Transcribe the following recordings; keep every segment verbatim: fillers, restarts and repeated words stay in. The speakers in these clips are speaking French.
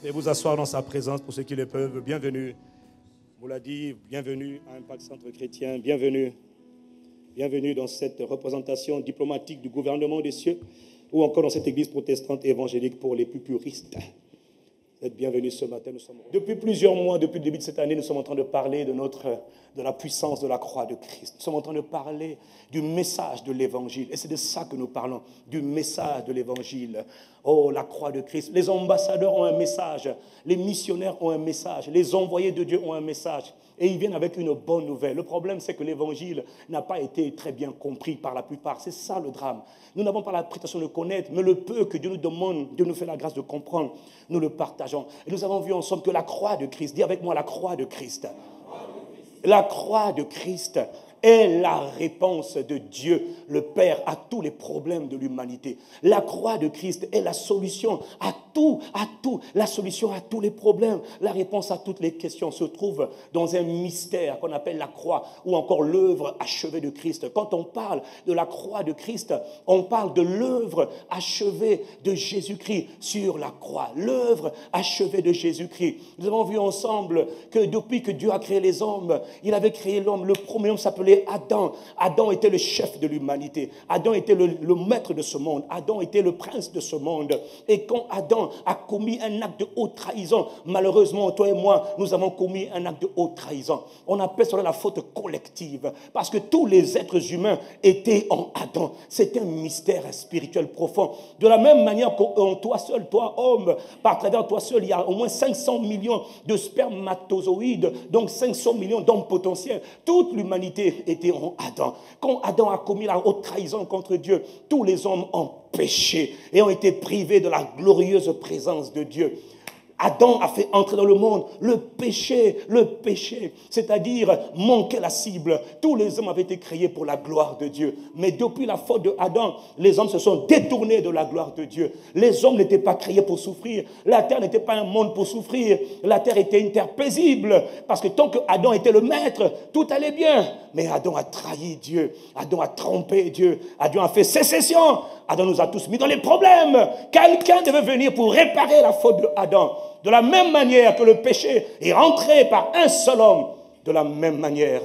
Et vous asseoir dans sa présence pour ceux qui le peuvent. Bienvenue. Vous l'a dit, bienvenue à Impact Centre Chrétien. Bienvenue. Bienvenue dans cette représentation diplomatique du gouvernement des cieux ou encore dans cette église protestante évangélique pour les plus puristes. Vous êtes bienvenus ce matin. Nous sommes... Depuis plusieurs mois, depuis le début de cette année, nous sommes en train de parler de, notre, de la puissance de la croix de Christ. Nous sommes en train de parler du message de l'évangile. Et c'est de ça que nous parlons, du message de l'évangile. Oh, la croix de Christ. Les ambassadeurs ont un message. Les missionnaires ont un message. Les envoyés de Dieu ont un message. Et ils viennent avec une bonne nouvelle. Le problème, c'est que l'évangile n'a pas été très bien compris par la plupart. C'est ça le drame. Nous n'avons pas la prétention de connaître, mais le peu que Dieu nous demande, Dieu nous fait la grâce de comprendre, nous le partageons. Et nous avons vu ensemble que la croix de Christ, dis avec moi la croix de Christ. La croix de Christ est la réponse de Dieu, le Père, à tous les problèmes de l'humanité. La croix de Christ est la solution à tout, à tout, la solution à tous les problèmes. La réponse à toutes les questions se trouve dans un mystère qu'on appelle la croix ou encore l'œuvre achevée de Christ. Quand on parle de la croix de Christ, on parle de l'œuvre achevée de Jésus-Christ sur la croix. L'œuvre achevée de Jésus-Christ. Nous avons vu ensemble que depuis que Dieu a créé les hommes, il avait créé l'homme. Le premier homme s'appelait Adam. Adam était le chef de l'humanité. Adam était le, le maître de ce monde. Adam était le prince de ce monde. Et quand Adam a commis un acte de haute trahison, malheureusement, toi et moi, nous avons commis un acte de haute trahison. On appelle cela la faute collective. Parce que tous les êtres humains étaient en Adam. C'est un mystère spirituel profond. De la même manière qu'en toi seul, toi homme, par travers toi seul, il y a au moins cinq cents millions de spermatozoïdes, donc cinq cents millions d'hommes potentiels. Toute l'humanité était en Adam. Quand Adam a commis la haute trahison contre Dieu, tous les hommes ont péché et ont été privés de la glorieuse présence de Dieu. Adam a fait entrer dans le monde le péché, le péché, c'est-à-dire manquer la cible. Tous les hommes avaient été créés pour la gloire de Dieu. Mais depuis la faute de Adam, les hommes se sont détournés de la gloire de Dieu. Les hommes n'étaient pas créés pour souffrir. La terre n'était pas un monde pour souffrir. La terre était une terre paisible. Parce que tant que Adam était le maître, tout allait bien. Mais Adam a trahi Dieu. Adam a trompé Dieu. Adam a fait sécession. Adam nous a tous mis dans les problèmes. Quelqu'un devait venir pour réparer la faute de Adam. De la même manière que le péché est rentré par un seul homme, de la même manière,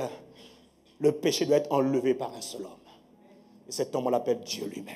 le péché doit être enlevé par un seul homme. Et cet homme, on l'appelle Dieu lui-même.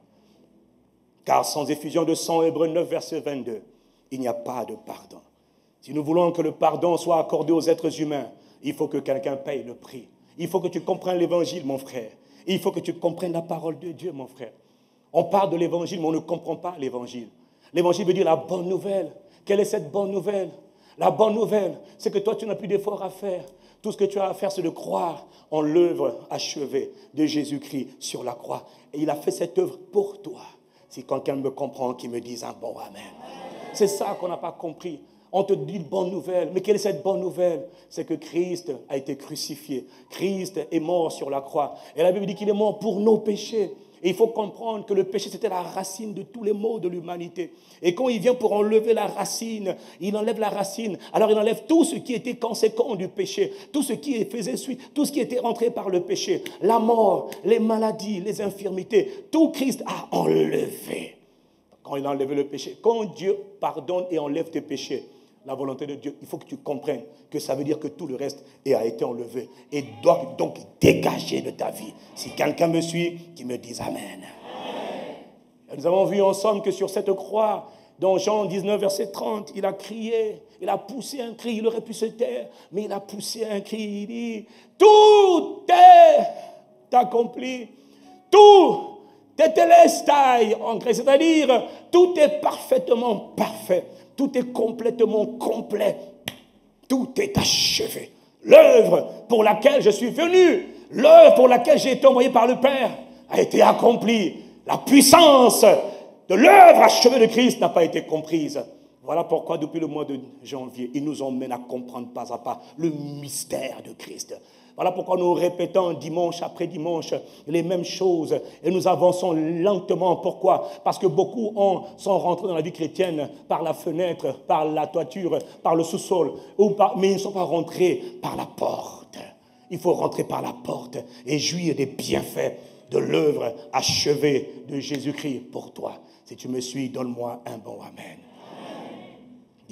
Car sans effusion de sang, Hébreux neuf, verset vingt-deux, il n'y a pas de pardon. Si nous voulons que le pardon soit accordé aux êtres humains, il faut que quelqu'un paye le prix. Il faut que tu comprennes l'évangile, mon frère. Il faut que tu comprennes la parole de Dieu, mon frère. On parle de l'évangile, mais on ne comprend pas l'évangile. L'évangile veut dire la bonne nouvelle. Quelle est cette bonne nouvelle? La bonne nouvelle, c'est que toi, tu n'as plus d'efforts à faire. Tout ce que tu as à faire, c'est de croire en l'œuvre achevée de Jésus-Christ sur la croix. Et il a fait cette œuvre pour toi. Si quelqu'un me comprend, qu'il me dise un bon amen. C'est ça qu'on n'a pas compris. On te dit une bonne nouvelle. Mais quelle est cette bonne nouvelle? C'est que Christ a été crucifié. Christ est mort sur la croix. Et la Bible dit qu'il est mort pour nos péchés. Et il faut comprendre que le péché, c'était la racine de tous les maux de l'humanité. Et quand il vient pour enlever la racine, il enlève la racine. Alors il enlève tout ce qui était conséquent du péché, tout ce qui faisait suite, tout ce qui était rentré par le péché, la mort, les maladies, les infirmités. Tout Christ a enlevé. Quand il a enlevé le péché, quand Dieu pardonne et enlève tes péchés, la volonté de Dieu, il faut que tu comprennes que ça veut dire que tout le reste a été enlevé et doit donc dégager de ta vie. Si quelqu'un me suit, qu'il me dise Amen. Amen. Nous avons vu ensemble que sur cette croix, dans Jean dix-neuf, verset trente, il a crié, il a poussé un cri, il aurait pu se taire, mais il a poussé un cri, il dit, tout est accompli, tout tetelestai en grec, c'est-à-dire tout est parfaitement parfait. Tout est complètement complet. Tout est achevé. L'œuvre pour laquelle je suis venu, l'œuvre pour laquelle j'ai été envoyé par le Père, a été accomplie. La puissance de l'œuvre achevée de Christ n'a pas été comprise. Voilà pourquoi, depuis le mois de janvier, il nous emmène à comprendre pas à pas le mystère de Christ. Voilà pourquoi nous répétons dimanche après dimanche les mêmes choses et nous avançons lentement. Pourquoi? Parce que beaucoup ont, sont rentrés dans la vie chrétienne par la fenêtre, par la toiture, par le sous-sol, ou par, mais ils ne sont pas rentrés par la porte. Il faut rentrer par la porte et jouir des bienfaits de l'œuvre achevée de Jésus-Christ pour toi. Si tu me suis, donne-moi un bon amen. Amen.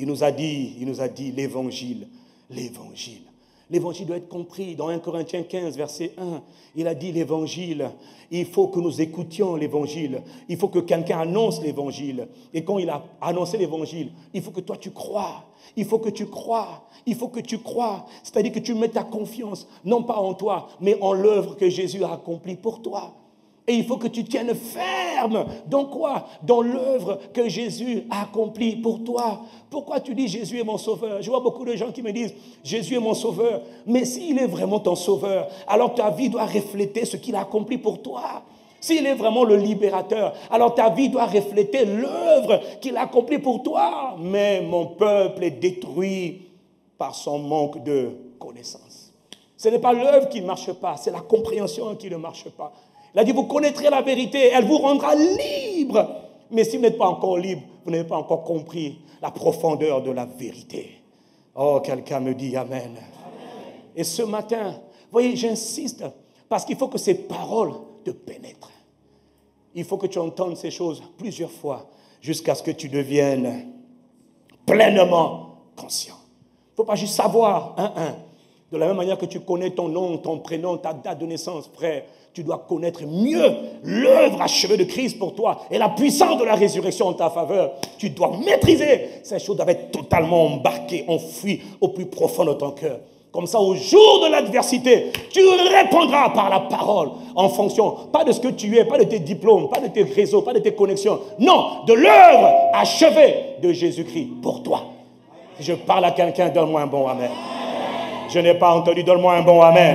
Il nous a dit, il nous a dit l'évangile, l'évangile. L'évangile doit être compris. Dans un Corinthiens quinze, verset un, il a dit l'évangile. Il faut que nous écoutions l'évangile. Il faut que quelqu'un annonce l'évangile. Et quand il a annoncé l'évangile, il faut que toi tu crois. Il faut que tu crois. Il faut que tu crois. C'est-à-dire que tu mets ta confiance, non pas en toi, mais en l'œuvre que Jésus a accomplie pour toi. Et il faut que tu tiennes ferme. Dans quoi? Dans l'œuvre que Jésus a accomplie pour toi. Pourquoi tu dis Jésus est mon sauveur? Je vois beaucoup de gens qui me disent Jésus est mon sauveur. Mais s'il est vraiment ton sauveur, alors ta vie doit refléter ce qu'il a accompli pour toi. S'il est vraiment le libérateur, alors ta vie doit refléter l'œuvre qu'il a accomplie pour toi. Mais mon peuple est détruit par son manque de connaissance. Ce n'est pas l'œuvre qui ne marche pas, c'est la compréhension qui ne marche pas. Il a dit, vous connaîtrez la vérité, elle vous rendra libre. Mais si vous n'êtes pas encore libre, vous n'avez pas encore compris la profondeur de la vérité. Oh, quelqu'un me dit Amen. Amen. Et ce matin, vous voyez, j'insiste, parce qu'il faut que ces paroles te pénètrent. Il faut que tu entendes ces choses plusieurs fois, jusqu'à ce que tu deviennes pleinement conscient. Il ne faut pas juste savoir, un, un. De la même manière que tu connais ton nom, ton prénom, ta date de naissance, frère, tu dois connaître mieux l'œuvre achevée de Christ pour toi et la puissance de la résurrection en ta faveur. Tu dois maîtriser. Ces choses doivent être totalement embarquées, enfouies au plus profond de ton cœur. Comme ça, au jour de l'adversité, tu répondras par la parole en fonction, pas de ce que tu es, pas de tes diplômes, pas de tes réseaux, pas de tes connexions. Non, de l'œuvre achevée de Jésus-Christ pour toi. Si je parle à quelqu'un, donne-moi un bon amen. Je n'ai pas entendu, donne-moi un bon amen.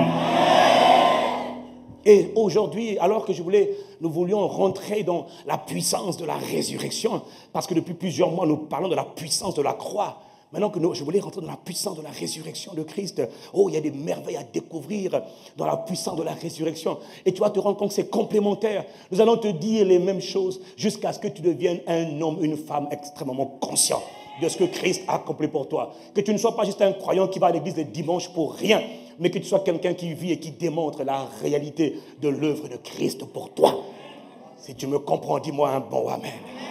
Et aujourd'hui, alors que je voulais, nous voulions rentrer dans la puissance de la résurrection, parce que depuis plusieurs mois, nous parlons de la puissance de la croix. Maintenant que nous, je voulais rentrer dans la puissance de la résurrection de Christ. Oh, il y a des merveilles à découvrir dans la puissance de la résurrection. Et tu vas te rendre compte que c'est complémentaire. Nous allons te dire les mêmes choses jusqu'à ce que tu deviennes un homme, une femme extrêmement conscient de ce que Christ a accompli pour toi. Que tu ne sois pas juste un croyant qui va à l'église le dimanche pour rien, mais que tu sois quelqu'un qui vit et qui démontre la réalité de l'œuvre de Christ pour toi. Si tu me comprends, dis-moi un bon amen.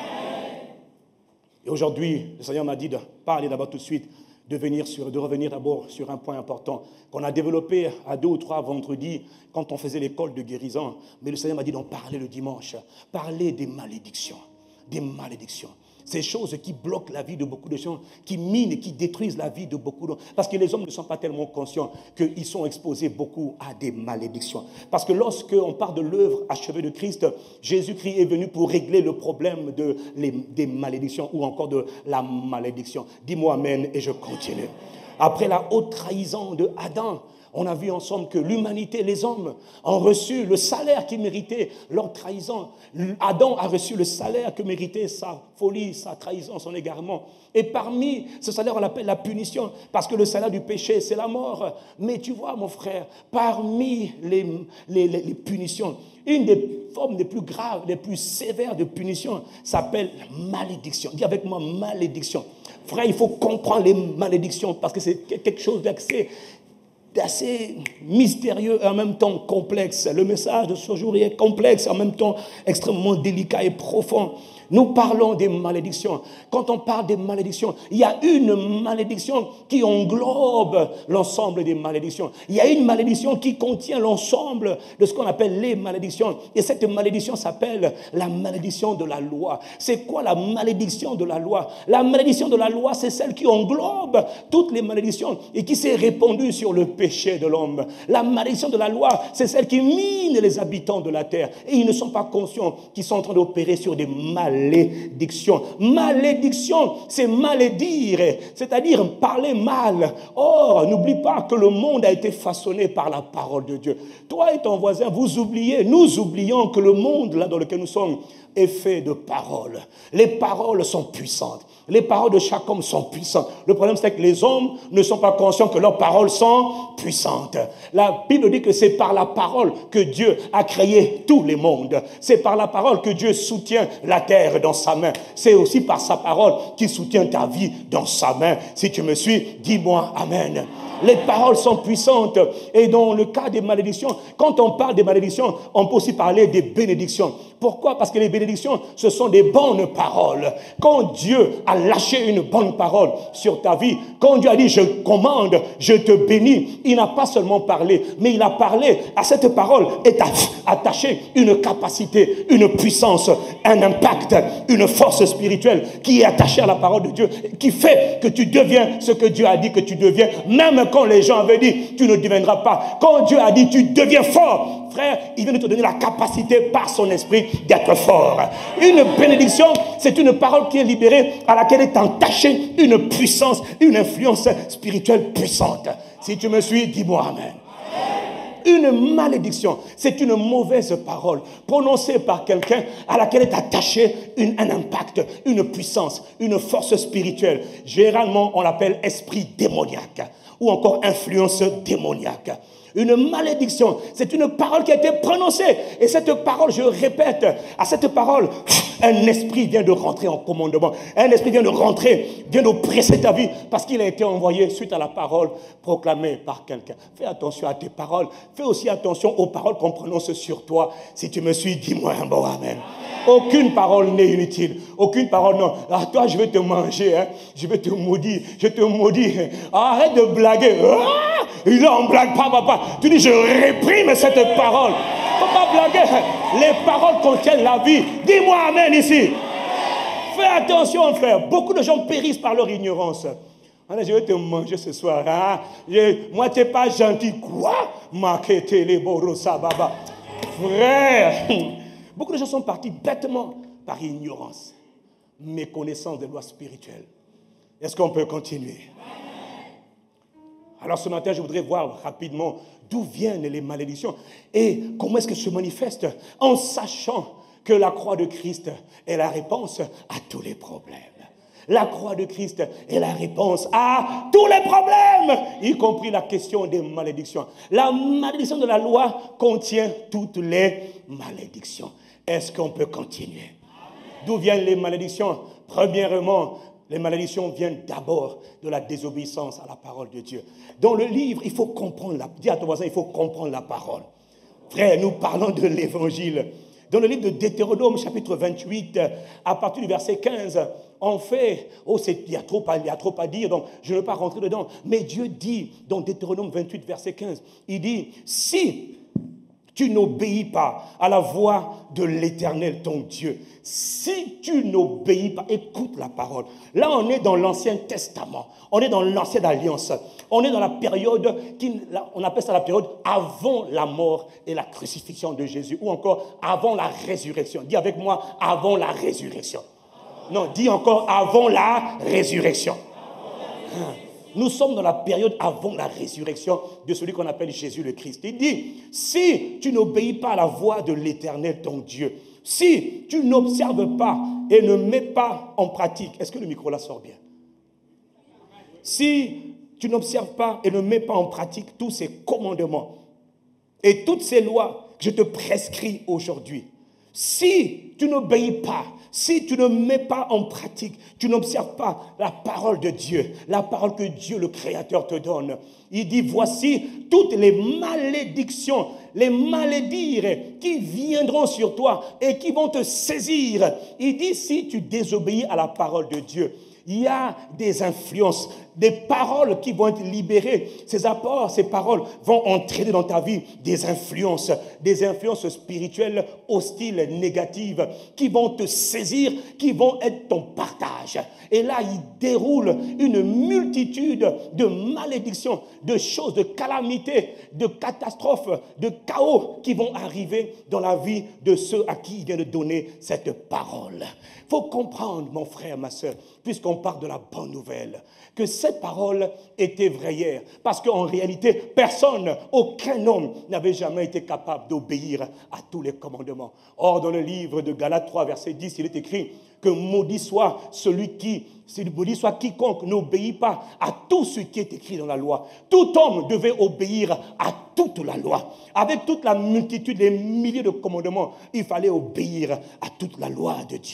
Et aujourd'hui, le Seigneur m'a dit de parler d'abord tout de suite, de, venir sur, de revenir d'abord sur un point important qu'on a développé à deux ou trois vendredis quand on faisait l'école de guérison. Mais le Seigneur m'a dit d'en parler le dimanche. Parler des malédictions. Des malédictions. Ces choses qui bloquent la vie de beaucoup de gens, qui minent et qui détruisent la vie de beaucoup de gens. Parce que les hommes ne sont pas tellement conscients qu'ils sont exposés beaucoup à des malédictions. Parce que lorsqu'on parle de l'œuvre achevée de Christ, Jésus-Christ est venu pour régler le problème de, les, des malédictions ou encore de la malédiction. Dis-moi amen et je continue. Après la haute trahison de Adam, on a vu ensemble que l'humanité, les hommes, ont reçu le salaire qu'ils méritaient, leur trahison. Adam a reçu le salaire que méritait sa folie, sa trahison, son égarement. Et parmi ce salaire, on l'appelle la punition, parce que le salaire du péché, c'est la mort. Mais tu vois, mon frère, parmi les, les, les, les punitions, une des formes les plus graves, les plus sévères de punition s'appelle la malédiction. Dis avec moi, malédiction. Frère, il faut comprendre les malédictions, parce que c'est quelque chose d'accès assez mystérieux et en même temps complexe. Le message de ce jour est complexe, en même temps extrêmement délicat et profond. Nous parlons des malédictions. Quand on parle des malédictions, il y a une malédiction qui englobe l'ensemble des malédictions. Il y a une malédiction qui contient l'ensemble de ce qu'on appelle les malédictions. Et cette malédiction s'appelle la malédiction de la loi. C'est quoi la malédiction de la loi? La malédiction de la loi, c'est celle qui englobe toutes les malédictions et qui s'est répandue sur le péché de l'homme. La malédiction de la loi, c'est celle qui mine les habitants de la terre. Et ils ne sont pas conscients qu'ils sont en train d'opérer sur des malédictions. Malédiction. Malédiction, c'est malédire, c'est-à-dire parler mal. Or, n'oublie pas que le monde a été façonné par la parole de Dieu. Toi et ton voisin, vous oubliez, nous oublions que le monde là dans lequel nous sommes est fait de paroles. Les paroles sont puissantes. Les paroles de chaque homme sont puissantes. Le problème, c'est que les hommes ne sont pas conscients que leurs paroles sont puissantes. La Bible dit que c'est par la parole que Dieu a créé tous les mondes. C'est par la parole que Dieu soutient la terre dans sa main. C'est aussi par sa parole qu'il soutient ta vie dans sa main. Si tu me suis, dis-moi Amen. Les paroles sont puissantes. Et dans le cas des malédictions, quand on parle des malédictions, on peut aussi parler des bénédictions. Pourquoi? Parce que les bénédictions, ce sont des bonnes paroles. Quand Dieu a lâché une bonne parole sur ta vie, quand Dieu a dit « je commande, je te bénis », il n'a pas seulement parlé, mais il a parlé. À cette parole est attachée une capacité, une puissance, un impact, une force spirituelle qui est attachée à la parole de Dieu, qui fait que tu deviens ce que Dieu a dit que tu deviens, même quand les gens avaient dit « tu ne deviendras pas ». Quand Dieu a dit « tu deviens fort », frère, il vient de te donner la capacité par son esprit d'être fort. Une bénédiction, c'est une parole qui est libérée, à laquelle est entachée une puissance, une influence spirituelle puissante. Si tu me suis, dis-moi amen. Une malédiction, c'est une mauvaise parole prononcée par quelqu'un à laquelle est attachée une, un impact, une puissance, une force spirituelle. Généralement, on l'appelle esprit démoniaque ou encore influence démoniaque. Une malédiction, c'est une parole qui a été prononcée. Et cette parole, je répète, à cette parole, un esprit vient de rentrer en commandement. Un esprit vient de rentrer, vient d'oppresser ta vie parce qu'il a été envoyé suite à la parole proclamée par quelqu'un. Fais attention à tes paroles. Fais aussi attention aux paroles qu'on prononce sur toi. Si tu me suis, dis-moi un bon amen. Aucune parole n'est inutile. Aucune parole, non. Ah, toi, je vais te manger. Hein. Je vais te maudire. Je te maudis. Arrête de blaguer. Ah, non, on ne blague pas, papa. Tu dis, je réprime cette parole. Il ne faut pas blaguer. Les paroles contiennent la vie. Dis-moi amen ici. Fais attention, frère. Beaucoup de gens périssent par leur ignorance. Je vais te manger ce soir. Hein? Je, moi, tu n'es pas gentil. Quoi? Frère. Beaucoup de gens sont partis bêtement par ignorance, méconnaissance des lois spirituelles. Est-ce qu'on peut continuer? Alors ce matin, je voudrais voir rapidement d'où viennent les malédictions et comment est-ce qu'elles se manifestent en sachant que la croix de Christ est la réponse à tous les problèmes. La croix de Christ est la réponse à tous les problèmes, y compris la question des malédictions. La malédiction de la loi contient toutes les malédictions. Est-ce qu'on peut continuer? D'où viennent les malédictions? Premièrement, les malédictions viennent d'abord de la désobéissance à la parole de Dieu. Dans le livre, il faut comprendre la, dis à ton voisin, il faut comprendre la parole. Frère, nous parlons de l'évangile. Dans le livre de Deutéronome, chapitre vingt-huit, à partir du verset quinze, on fait, oh, il y a trop à, il y a trop à dire, donc je ne vais pas rentrer dedans. Mais Dieu dit, dans Deutéronome vingt-huit, verset quinze, il dit, si tu n'obéis pas à la voix de l'Éternel, ton Dieu, si tu n'obéis pas, écoute la parole. Là, on est dans l'Ancien Testament, on est dans l'Ancienne Alliance, on est dans la période, qui, on appelle ça la période avant la mort et la crucifixion de Jésus, ou encore avant la résurrection. Dis avec moi, avant la résurrection. Non, dis encore, avant la résurrection. Nous sommes dans la période avant la résurrection de celui qu'on appelle Jésus le Christ. Il dit, si tu n'obéis pas à la voix de l'Éternel, ton Dieu, si tu n'observes pas et ne mets pas en pratique, est-ce que le micro là sort bien? Si tu n'observes pas et ne mets pas en pratique tous ces commandements et toutes ces lois que je te prescris aujourd'hui, si tu n'obéis pas, si tu ne mets pas en pratique, tu n'observes pas la parole de Dieu, la parole que Dieu le Créateur te donne. Il dit, voici toutes les malédictions, les malédires qui viendront sur toi et qui vont te saisir. Il dit, si tu désobéis à la parole de Dieu, il y a des influences, des paroles qui vont être libérées. Ces apports, ces paroles vont entraîner dans ta vie des influences, des influences spirituelles hostiles, négatives, qui vont te saisir, qui vont être ton partage. Et là, il déroule une multitude de malédictions, de choses, de calamités, de catastrophes, de chaos qui vont arriver dans la vie de ceux à qui il vient de donner cette parole. Il faut comprendre, mon frère, ma soeur, puisqu'on parle de la bonne nouvelle, que cette parole était vraie hier. Parce qu'en réalité, personne, aucun homme n'avait jamais été capable d'obéir à tous les commandements. Or, dans le livre de Galates trois, verset dix, il est écrit que maudit soit celui qui, maudit soit quiconque n'obéit pas à tout ce qui est écrit dans la loi. Tout homme devait obéir à toute la loi. Avec toute la multitude, les milliers de commandements, il fallait obéir à toute la loi de Dieu.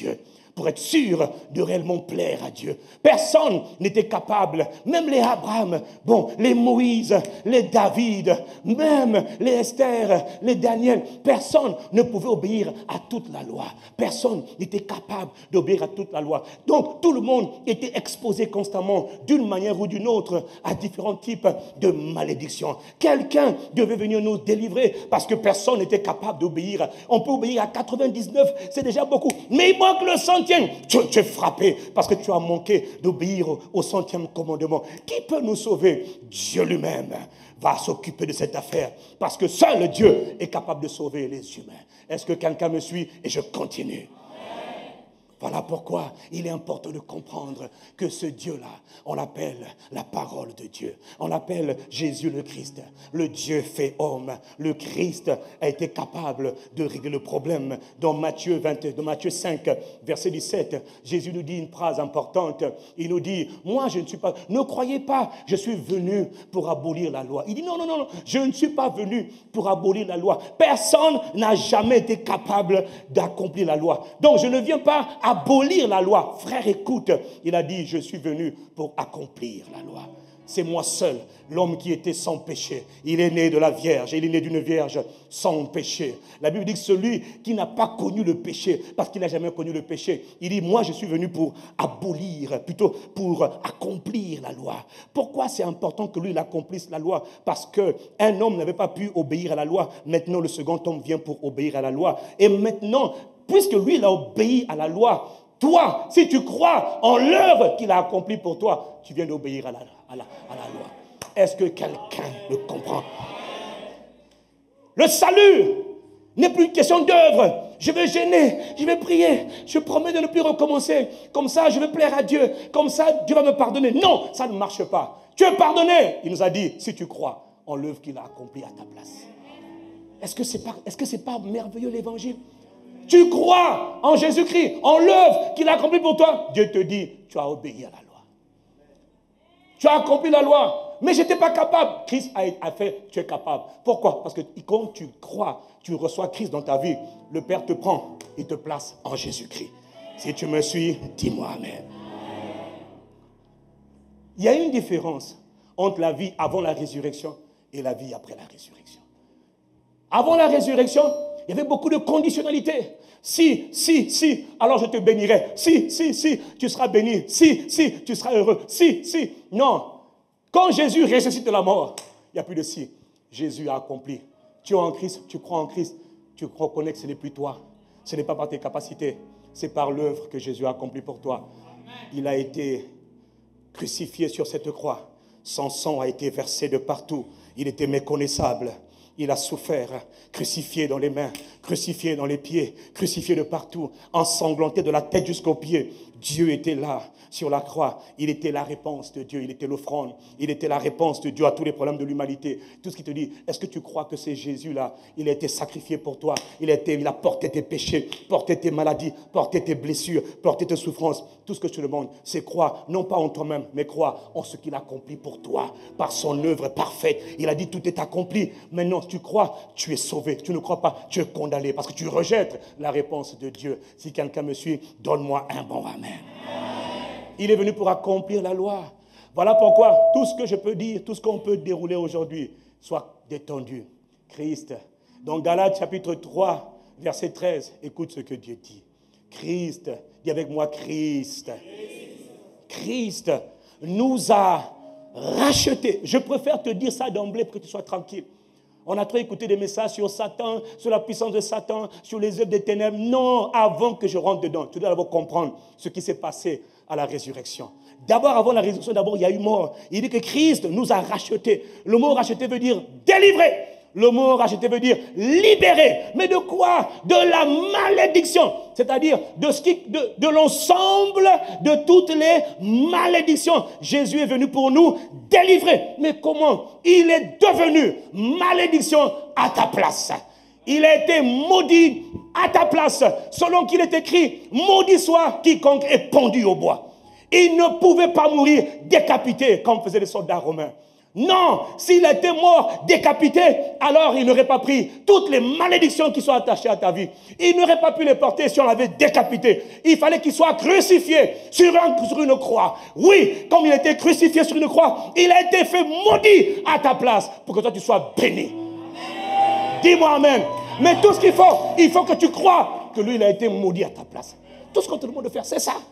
pour être sûr de réellement plaire à Dieu. Personne n'était capable, même les Abraham, bon, les Moïse, les David, même les Esther, les Daniel, personne ne pouvait obéir à toute la loi. Personne n'était capable d'obéir à toute la loi. Donc tout le monde était exposé constamment, d'une manière ou d'une autre, à différents types de malédictions. Quelqu'un devait venir nous délivrer parce que personne n'était capable d'obéir. On peut obéir à quatre-vingt-dix-neuf, c'est déjà beaucoup. Mais il manque le centième. Tu, tu es frappé parce que tu as manqué d'obéir au, au centième commandement. Qui peut nous sauver? Dieu lui-même va s'occuper de cette affaire parce que seul Dieu est capable de sauver les humains. Est-ce que quelqu'un me suit? Et je continue. Voilà pourquoi il est important de comprendre que ce Dieu-là, on l'appelle la parole de Dieu. On l'appelle Jésus le Christ, le Dieu fait homme. Le Christ a été capable de régler le problème. Dans Matthieu, vingt, dans Matthieu cinq, verset dix-sept, Jésus nous dit une phrase importante. Il nous dit, moi je ne suis pas, ne croyez pas, je suis venu pour abolir la loi. Il dit, non, non, non, je ne suis pas venu pour abolir la loi. Personne n'a jamais été capable d'accomplir la loi. Donc je ne viens pas à abolir la loi. Frère, écoute, il a dit, je suis venu pour accomplir la loi. C'est moi seul, l'homme qui était sans péché. Il est né de la Vierge, il est né d'une Vierge sans péché. La Bible dit que celui qui n'a pas connu le péché, parce qu'il n'a jamais connu le péché, il dit, moi je suis venu pour abolir, plutôt pour accomplir la loi. Pourquoi c'est important que lui il accomplisse la loi? Parce qu'un homme n'avait pas pu obéir à la loi. Maintenant le second homme vient pour obéir à la loi. Et maintenant, puisque lui il a obéi à la loi, toi, si tu crois en l'œuvre qu'il a accomplie pour toi, tu viens d'obéir à la, à la, à la loi. Est-ce que quelqu'un le comprend? Le salut n'est plus une question d'œuvre. Je vais gêner, je vais prier, je promets de ne plus recommencer. Comme ça, je vais plaire à Dieu. Comme ça, Dieu va me pardonner. Non, ça ne marche pas. Tu es pardonné. Il nous a dit, si tu crois en l'œuvre qu'il a accomplie à ta place. Est-ce que c'est pas, est-ce que c'est pas merveilleux l'évangile? Tu crois en Jésus-Christ, en l'œuvre qu'il a accomplie pour toi. Dieu te dit, tu as obéi à la loi. Tu as accompli la loi. Mais je n'étais pas capable. Christ a fait, tu es capable. Pourquoi? Parce que quand tu crois, tu reçois Christ dans ta vie, le Père te prend et te place en Jésus-Christ. Si tu me suis, dis-moi Amen. Il y a une différence entre la vie avant la résurrection et la vie après la résurrection. Avant la résurrection, il y avait beaucoup de conditionnalités. Si, si, si, alors je te bénirai. Si, si, si, tu seras béni. Si, si, tu seras heureux. Si, si. Non. Quand Jésus ressuscite de la mort, il n'y a plus de si. Jésus a accompli. Tu es en Christ, tu crois en Christ, tu reconnais que ce n'est plus toi. Ce n'est pas par tes capacités, c'est par l'œuvre que Jésus a accompli pour toi. Il a été crucifié sur cette croix. Son sang a été versé de partout. Il était méconnaissable. Il a souffert, crucifié dans les mains, crucifié dans les pieds, crucifié de partout, ensanglanté de la tête jusqu'aux pieds. Dieu était là, sur la croix. Il était la réponse de Dieu, il était l'offrande. Il était la réponse de Dieu à tous les problèmes de l'humanité. Tout ce qui te dit, est-ce que tu crois que c'est Jésus-là? Il a été sacrifié pour toi. Il a, été, il a porté tes péchés, porté tes maladies, porté tes blessures, porté tes souffrances. Tout ce que je te demande, c'est croire, non pas en toi-même, mais croire en ce qu'il a accompli pour toi, par son œuvre parfaite. Il a dit, tout est accompli. Maintenant, tu crois, tu es sauvé. Tu ne crois pas, tu es condamné, parce que tu rejettes la réponse de Dieu. Si quelqu'un me suit, donne-moi un bon amen. Il est venu pour accomplir la loi. Voilà pourquoi tout ce que je peux dire, tout ce qu'on peut dérouler aujourd'hui, soit détendu. Christ, dans Galates chapitre trois, verset treize, écoute ce que Dieu dit. Christ, dis avec moi Christ. Christ nous a rachetés. Je préfère te dire ça d'emblée pour que tu sois tranquille. On a trop écouté des messages sur Satan, sur la puissance de Satan, sur les œuvres des ténèbres. Non, avant que je rentre dedans, tu dois d'abord comprendre ce qui s'est passé à la résurrection. D'abord, avant la résurrection, d'abord, il y a eu mort. Il dit que Christ nous a rachetés. Le mot racheté veut dire délivrer. Le mot racheté veut dire libérer. Mais de quoi? De la malédiction. C'est-à-dire de, ce qui, de, de l'ensemble de toutes les malédictions. Jésus est venu pour nous délivrer. Mais comment? Il est devenu malédiction à ta place. Il a été maudit à ta place. Selon qu'il est écrit, maudit soit quiconque est pendu au bois. Il ne pouvait pas mourir décapité comme faisaient les soldats romains. Non, s'il était mort, décapité, alors il n'aurait pas pris toutes les malédictions qui sont attachées à ta vie. Il n'aurait pas pu les porter si on l'avait décapité. Il fallait qu'il soit crucifié sur, un, sur une croix. Oui, comme il a été crucifié sur une croix, il a été fait maudit à ta place pour que toi tu sois béni. Dis-moi amen. Mais tout ce qu'il faut, il faut que tu crois que lui il a été maudit à ta place. Tout ce qu'on te demande de faire, c'est ça.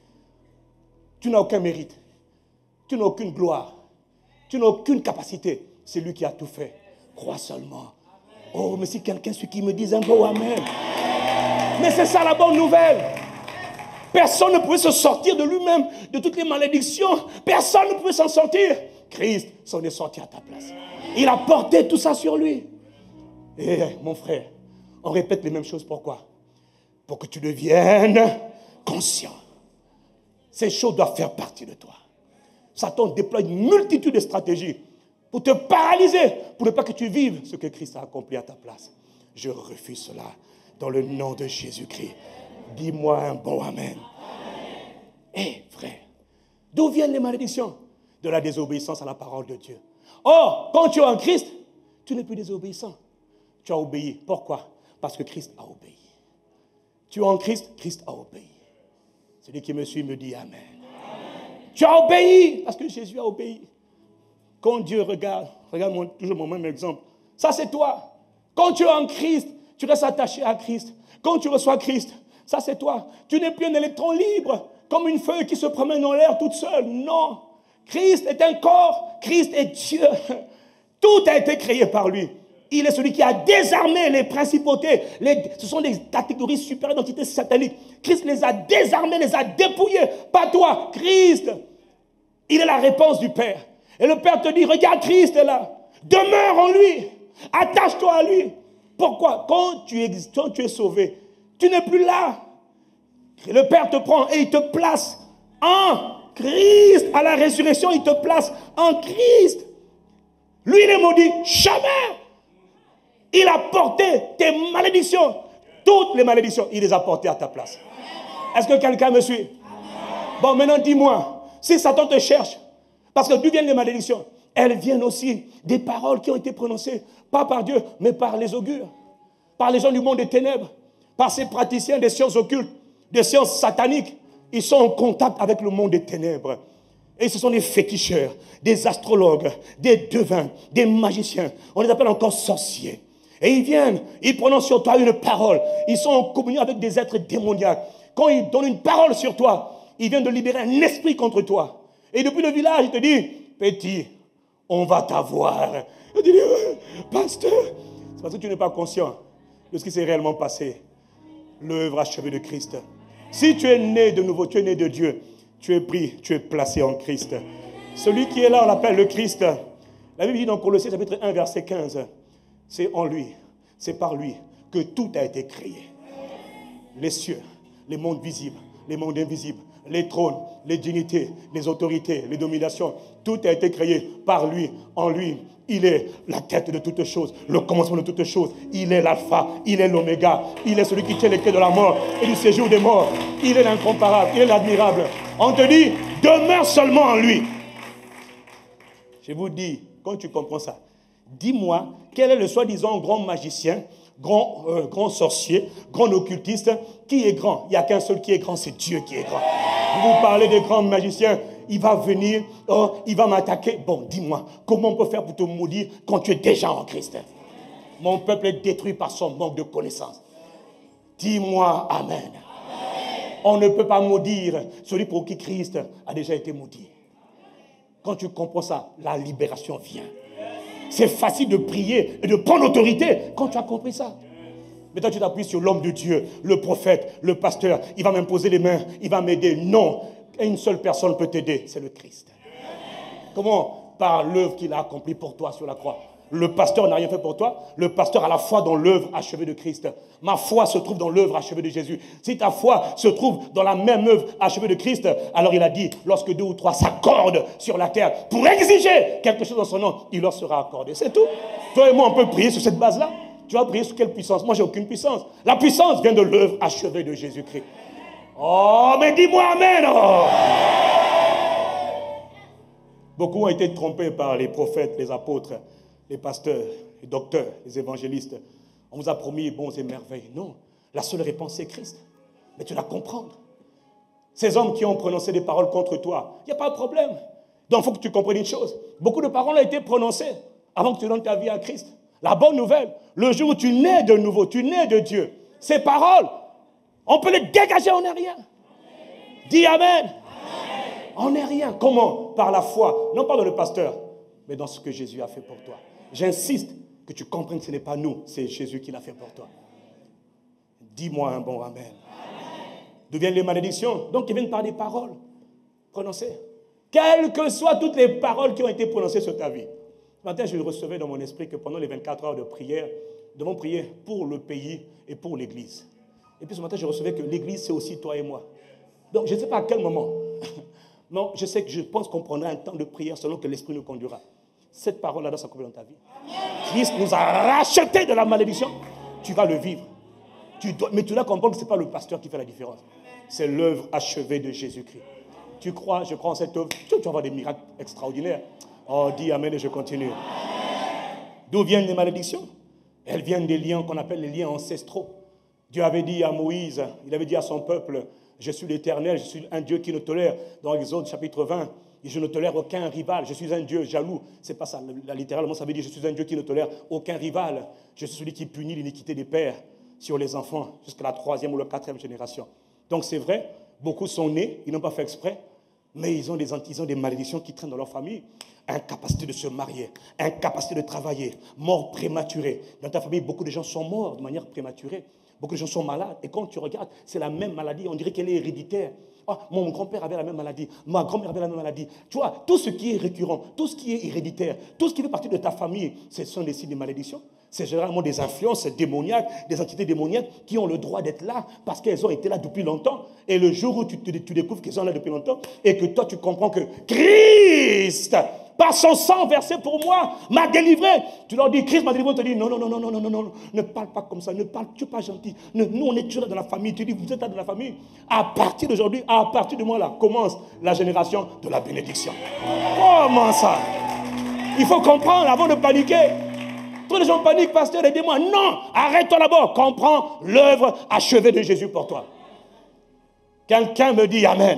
Tu n'as aucun mérite. Tu n'as aucune gloire. Tu n'as aucune capacité. C'est lui qui a tout fait. Crois seulement. Oh, mais si quelqu'un suit qui me dise un beau amen. Mais c'est ça la bonne nouvelle. Personne ne pouvait se sortir de lui-même, de toutes les malédictions. Personne ne pouvait s'en sortir. Christ s'en est sorti à ta place. Il a porté tout ça sur lui. Et mon frère, on répète les mêmes choses. Pourquoi? Pour que tu deviennes conscient. Ces choses doivent faire partie de toi. Satan déploie une multitude de stratégies pour te paralyser, pour ne pas que tu vives ce que Christ a accompli à ta place. Je refuse cela dans le nom de Jésus-Christ. Dis-moi un bon amen. Eh, frère, d'où viennent les malédictions? De la désobéissance à la parole de Dieu. Or, quand tu es en Christ, tu n'es plus désobéissant. Tu as obéi. Pourquoi? Parce que Christ a obéi. Tu es en Christ, Christ a obéi. Celui qui me suit me dit amen. Tu as obéi parce que Jésus a obéi. Quand Dieu regarde, regarde mon, toujours mon même exemple. Ça c'est toi. Quand tu es en Christ, tu restes attaché à Christ. Quand tu reçois Christ, ça c'est toi. Tu n'es plus un électron libre, comme une feuille qui se promène dans l'air toute seule. Non. Christ est un corps. Christ est Dieu. Tout a été créé par lui. Il est celui qui a désarmé les principautés. Les, ce sont des catégories supérieures d'entités sataniques. Christ les a désarmés, les a dépouillés. Pas toi, Christ. Il est la réponse du Père. Et le Père te dit, regarde, Christ est là. Demeure en lui. Attache-toi à lui. Pourquoi? Quand tu, es, quand tu es sauvé, tu n'es plus là. Le Père te prend et il te place en Christ. À la résurrection, il te place en Christ. Lui, il est maudit. Jamais. Il a porté tes malédictions. Toutes les malédictions, il les a portées à ta place. Est-ce que quelqu'un me suit? Bon, maintenant dis-moi, si Satan te cherche, parce que d'où viennent les malédictions? Elles viennent aussi des paroles qui ont été prononcées, pas par Dieu, mais par les augures, par les gens du monde des ténèbres, par ces praticiens des sciences occultes, des sciences sataniques. Ils sont en contact avec le monde des ténèbres. Et ce sont des féticheurs, des astrologues, des devins, des magiciens. On les appelle encore sorciers. Et ils viennent, ils prononcent sur toi une parole. Ils sont en communion avec des êtres démoniaques. Quand ils donnent une parole sur toi, ils viennent de libérer un esprit contre toi. Et depuis le village, ils te disent, petit, on va t'avoir. Je dis, pasteur, c'est parce que tu n'es pas conscient de ce qui s'est réellement passé. L'œuvre achevée de Christ. Si tu es né de nouveau, tu es né de Dieu, tu es pris, tu es placé en Christ. Celui qui est là, on l'appelle le Christ. La Bible dit dans Colossiens chapitre un, verset quinze, c'est en lui, c'est par lui que tout a été créé. Les cieux, les mondes visibles, les mondes invisibles, les trônes, les dignités, les autorités, les dominations, tout a été créé par lui, en lui. Il est la tête de toutes choses, le commencement de toutes choses. Il est l'alpha, il est l'oméga. Il est celui qui tient les clés de la mort et du séjour des morts. Il est l'incomparable, il est l'admirable. On te dit, demeure seulement en lui. Je vous dis, quand tu comprends ça, dis-moi, quel est le soi-disant grand magicien, grand, euh, grand sorcier, grand occultiste, qui est grand? Il n'y a qu'un seul qui est grand, c'est Dieu qui est grand. Vous vous parlez des grands magiciens, il va venir, oh, il va m'attaquer. Bon, dis-moi, comment on peut faire pour te maudire quand tu es déjà en Christ? Mon peuple est détruit par son manque de connaissance. Dis-moi amen. Amen. On ne peut pas maudire celui pour qui Christ a déjà été maudit. Quand tu comprends ça, la libération vient. C'est facile de prier et de prendre autorité quand tu as compris ça. Mais toi, tu t'appuies sur l'homme de Dieu, le prophète, le pasteur. Il va m'imposer les mains, il va m'aider. Non, une seule personne peut t'aider, c'est le Christ. Comment? Par l'œuvre qu'il a accomplie pour toi sur la croix. Le pasteur n'a rien fait pour toi. Le pasteur a la foi dans l'œuvre achevée de Christ. Ma foi se trouve dans l'œuvre achevée de Jésus. Si ta foi se trouve dans la même œuvre achevée de Christ, alors il a dit, lorsque deux ou trois s'accordent sur la terre pour exiger quelque chose dans son nom, il leur sera accordé. C'est tout. Toi et moi, on peut prier sur cette base-là. Tu vas prier sur quelle puissance? Moi, j'ai aucune puissance. La puissance vient de l'œuvre achevée de Jésus-Christ. Oh, mais dis-moi amen. Oh. Beaucoup ont été trompés par les prophètes, les apôtres, les pasteurs, les docteurs, les évangélistes. On vous a promis bons et merveilles. Non, la seule réponse c'est Christ. Mais tu dois comprendre. Ces hommes qui ont prononcé des paroles contre toi, il n'y a pas de problème. Donc il faut que tu comprennes une chose. Beaucoup de paroles ont été prononcées avant que tu donnes ta vie à Christ. La bonne nouvelle, le jour où tu nais de nouveau, tu nais de Dieu, ces paroles, on peut les dégager, on n'est rien. Dis Amen. Amen. On n'est rien. Comment? Par la foi. Non pas dans le pasteur, mais dans ce que Jésus a fait pour toi. J'insiste que tu comprennes que ce n'est pas nous, c'est Jésus qui l'a fait pour toi. Dis-moi un bon Amen. Amen. D'où viennent les malédictions? Donc, ils viennent par des paroles prononcées. Quelles que soient toutes les paroles qui ont été prononcées sur ta vie. Ce matin, je recevais dans mon esprit que pendant les vingt-quatre heures de prière, nous devons prier pour le pays et pour l'Église. Et puis ce matin, je recevais que l'Église, c'est aussi toi et moi. Donc, je ne sais pas à quel moment. Non, je sais que je pense qu'on prendra un temps de prière selon que l'Esprit nous conduira. Cette parole-là doit s'accomplir dans ta vie. Christ nous a rachetés de la malédiction. Tu vas le vivre. Tu dois, mais tu dois comprendre que ce n'est pas le pasteur qui fait la différence. C'est l'œuvre achevée de Jésus-Christ. Tu crois, je crois en cette œuvre. Tu vas avoir des miracles extraordinaires. Oh, dis Amen et je continue. D'où viennent les malédictions? Elles viennent des liens qu'on appelle les liens ancestraux. Dieu avait dit à Moïse, il avait dit à son peuple, je suis l'Éternel, je suis un Dieu qui ne tolère. Dans Exode chapitre vingt, je ne tolère aucun rival, je suis un Dieu jaloux. C'est pas ça, littéralement ça veut dire je suis un Dieu qui ne tolère aucun rival. Je suis celui qui punit l'iniquité des pères sur les enfants jusqu'à la troisième ou la quatrième génération. Donc c'est vrai, beaucoup sont nés, ils n'ont pas fait exprès, mais ils ont, des, ils ont des malédictions qui traînent dans leur famille. Incapacité de se marier, incapacité de travailler, mort prématurée. Dans ta famille, beaucoup de gens sont morts de manière prématurée. Beaucoup de gens sont malades. Et quand tu regardes, c'est la même maladie. On dirait qu'elle est héréditaire. Oh, mon grand-père avait la même maladie. Ma grand-mère avait la même maladie. Tu vois, tout ce qui est récurrent, tout ce qui est héréditaire, tout ce qui fait partie de ta famille, ce sont des signes de malédiction. C'est généralement des influences démoniaques, des entités démoniaques qui ont le droit d'être là parce qu'elles ont été là depuis longtemps. Et le jour où tu, tu, tu découvres qu'elles sont là depuis longtemps et que toi, tu comprends que Christ, par son sang versé pour moi, m'a délivré. Tu leur dis, Christ m'a délivré, on te dit, non, non, non, non, non, non, non, non, ne parle pas comme ça, ne parle, tu n'es pas gentil. Ne, nous, on est toujours dans la famille. Tu dis, vous êtes là dans la famille. À partir d'aujourd'hui, à partir de moi, là, commence la génération de la bénédiction. Comment ça? Il faut comprendre avant de paniquer. Tous les gens paniquent, pasteur, aidez-moi. Non, arrête-toi d'abord. Comprends l'œuvre achevée de Jésus pour toi. Quelqu'un me dit Amen. Amen.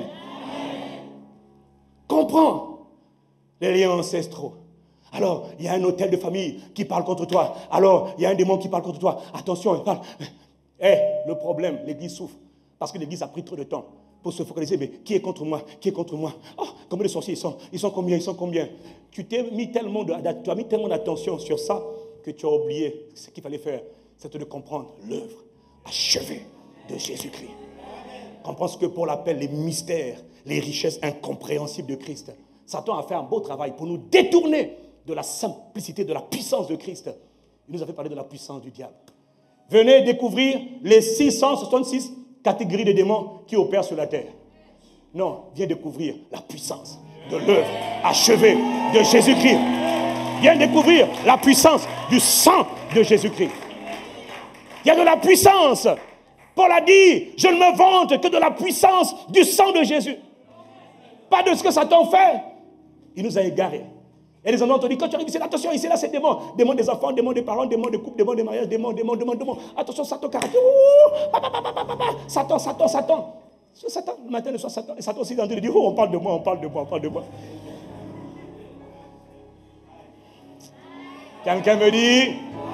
Comprends les liens ancestraux. Alors, il y a un hôtel de famille qui parle contre toi. Alors, il y a un démon qui parle contre toi. Attention, il parle. Eh, hey, le problème, l'Église souffre. Parce que l'Église a pris trop de temps pour se focaliser. Mais qui est contre moi? Qui est contre moi? Oh, combien de sorciers ils sont? Ils sont combien? Ils sont combien? Tu t'es mis tellement de, tu as mis tellement d'attention sur ça que tu as oublié ce qu'il fallait faire. C'est de comprendre l'œuvre achevée de Jésus-Christ. Comprends ce que Paul appelle les mystères, les richesses incompréhensibles de Christ. Satan a fait un beau travail pour nous détourner de la simplicité, de la puissance de Christ. Il nous avait parlé de la puissance du diable. Venez découvrir les six cent soixante-six catégories de démons qui opèrent sur la terre. Non, viens découvrir la puissance de l'œuvre achevée de Jésus-Christ. Viens découvrir la puissance du sang de Jésus-Christ. Il y a de la puissance. Paul a dit, je ne me vante que de la puissance du sang de Jésus. Pas de ce que Satan fait. Il nous a égarés. Et les endroits ont dit, quand tu arrives ici, attention, ici, là, c'est démon. Démon des enfants, démon des parents, démon des couples, démon des mariages, démon, démon, démon, démon. Attention, Satan, karaté. Satan, Satan, Satan. Satan, le matin, le soir, Satan. Et Satan aussi, il dit, oh, on parle de moi, on parle de moi, on parle de moi. Quelqu'un me dit,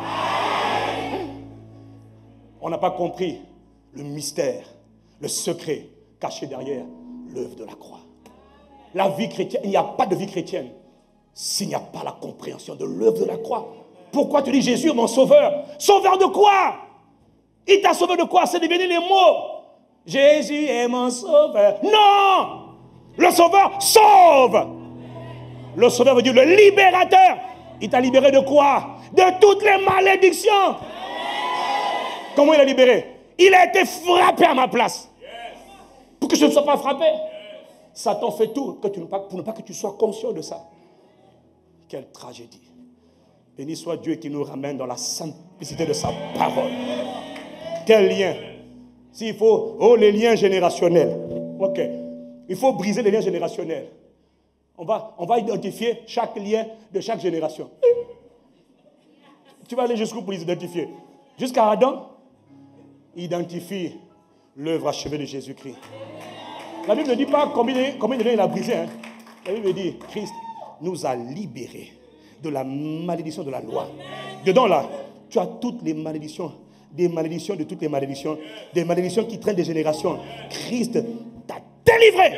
on n'a pas compris le mystère, le secret caché derrière l'œuvre de la croix. La vie chrétienne, il n'y a pas de vie chrétienne s'il n'y a pas la compréhension de l'œuvre de la croix. Pourquoi tu dis Jésus est mon sauveur? Sauveur de quoi? Il t'a sauvé de quoi? C'est devenu les mots. Jésus est mon sauveur. Non! Le sauveur sauve. Le sauveur veut dire le libérateur. Il t'a libéré de quoi? De toutes les malédictions. Comment il a libéré? Il a été frappé à ma place. Pour que je ne sois pas frappé. Satan fait tout que tu ne pas, pour ne pas que tu sois conscient de ça. Quelle tragédie. Béni soit Dieu qui nous ramène dans la simplicité de sa parole. Quel lien. S'il faut, oh les liens générationnels. Ok. Il faut briser les liens générationnels. On va, on va identifier chaque lien de chaque génération. Tu vas aller jusqu'où pour les identifier? Jusqu'à Adam, identifie l'œuvre achevée de Jésus-Christ. La Bible ne dit pas combien, combien de liens il a brisé. Hein. La Bible dit, Christ nous a libérés de la malédiction de la loi. Dedans là, tu as toutes les malédictions, des malédictions de toutes les malédictions, des malédictions qui traînent des générations. Christ t'a délivré.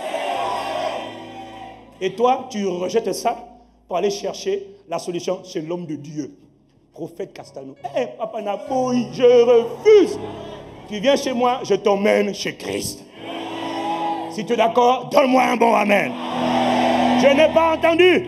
Et toi, tu rejettes ça pour aller chercher la solution chez l'homme de Dieu. Prophète Castano. Eh, hey, Papa Napoui, je refuse. Tu viens chez moi, je t'emmène chez Christ. Si tu es d'accord, donne-moi un bon amen. Je n'ai pas entendu.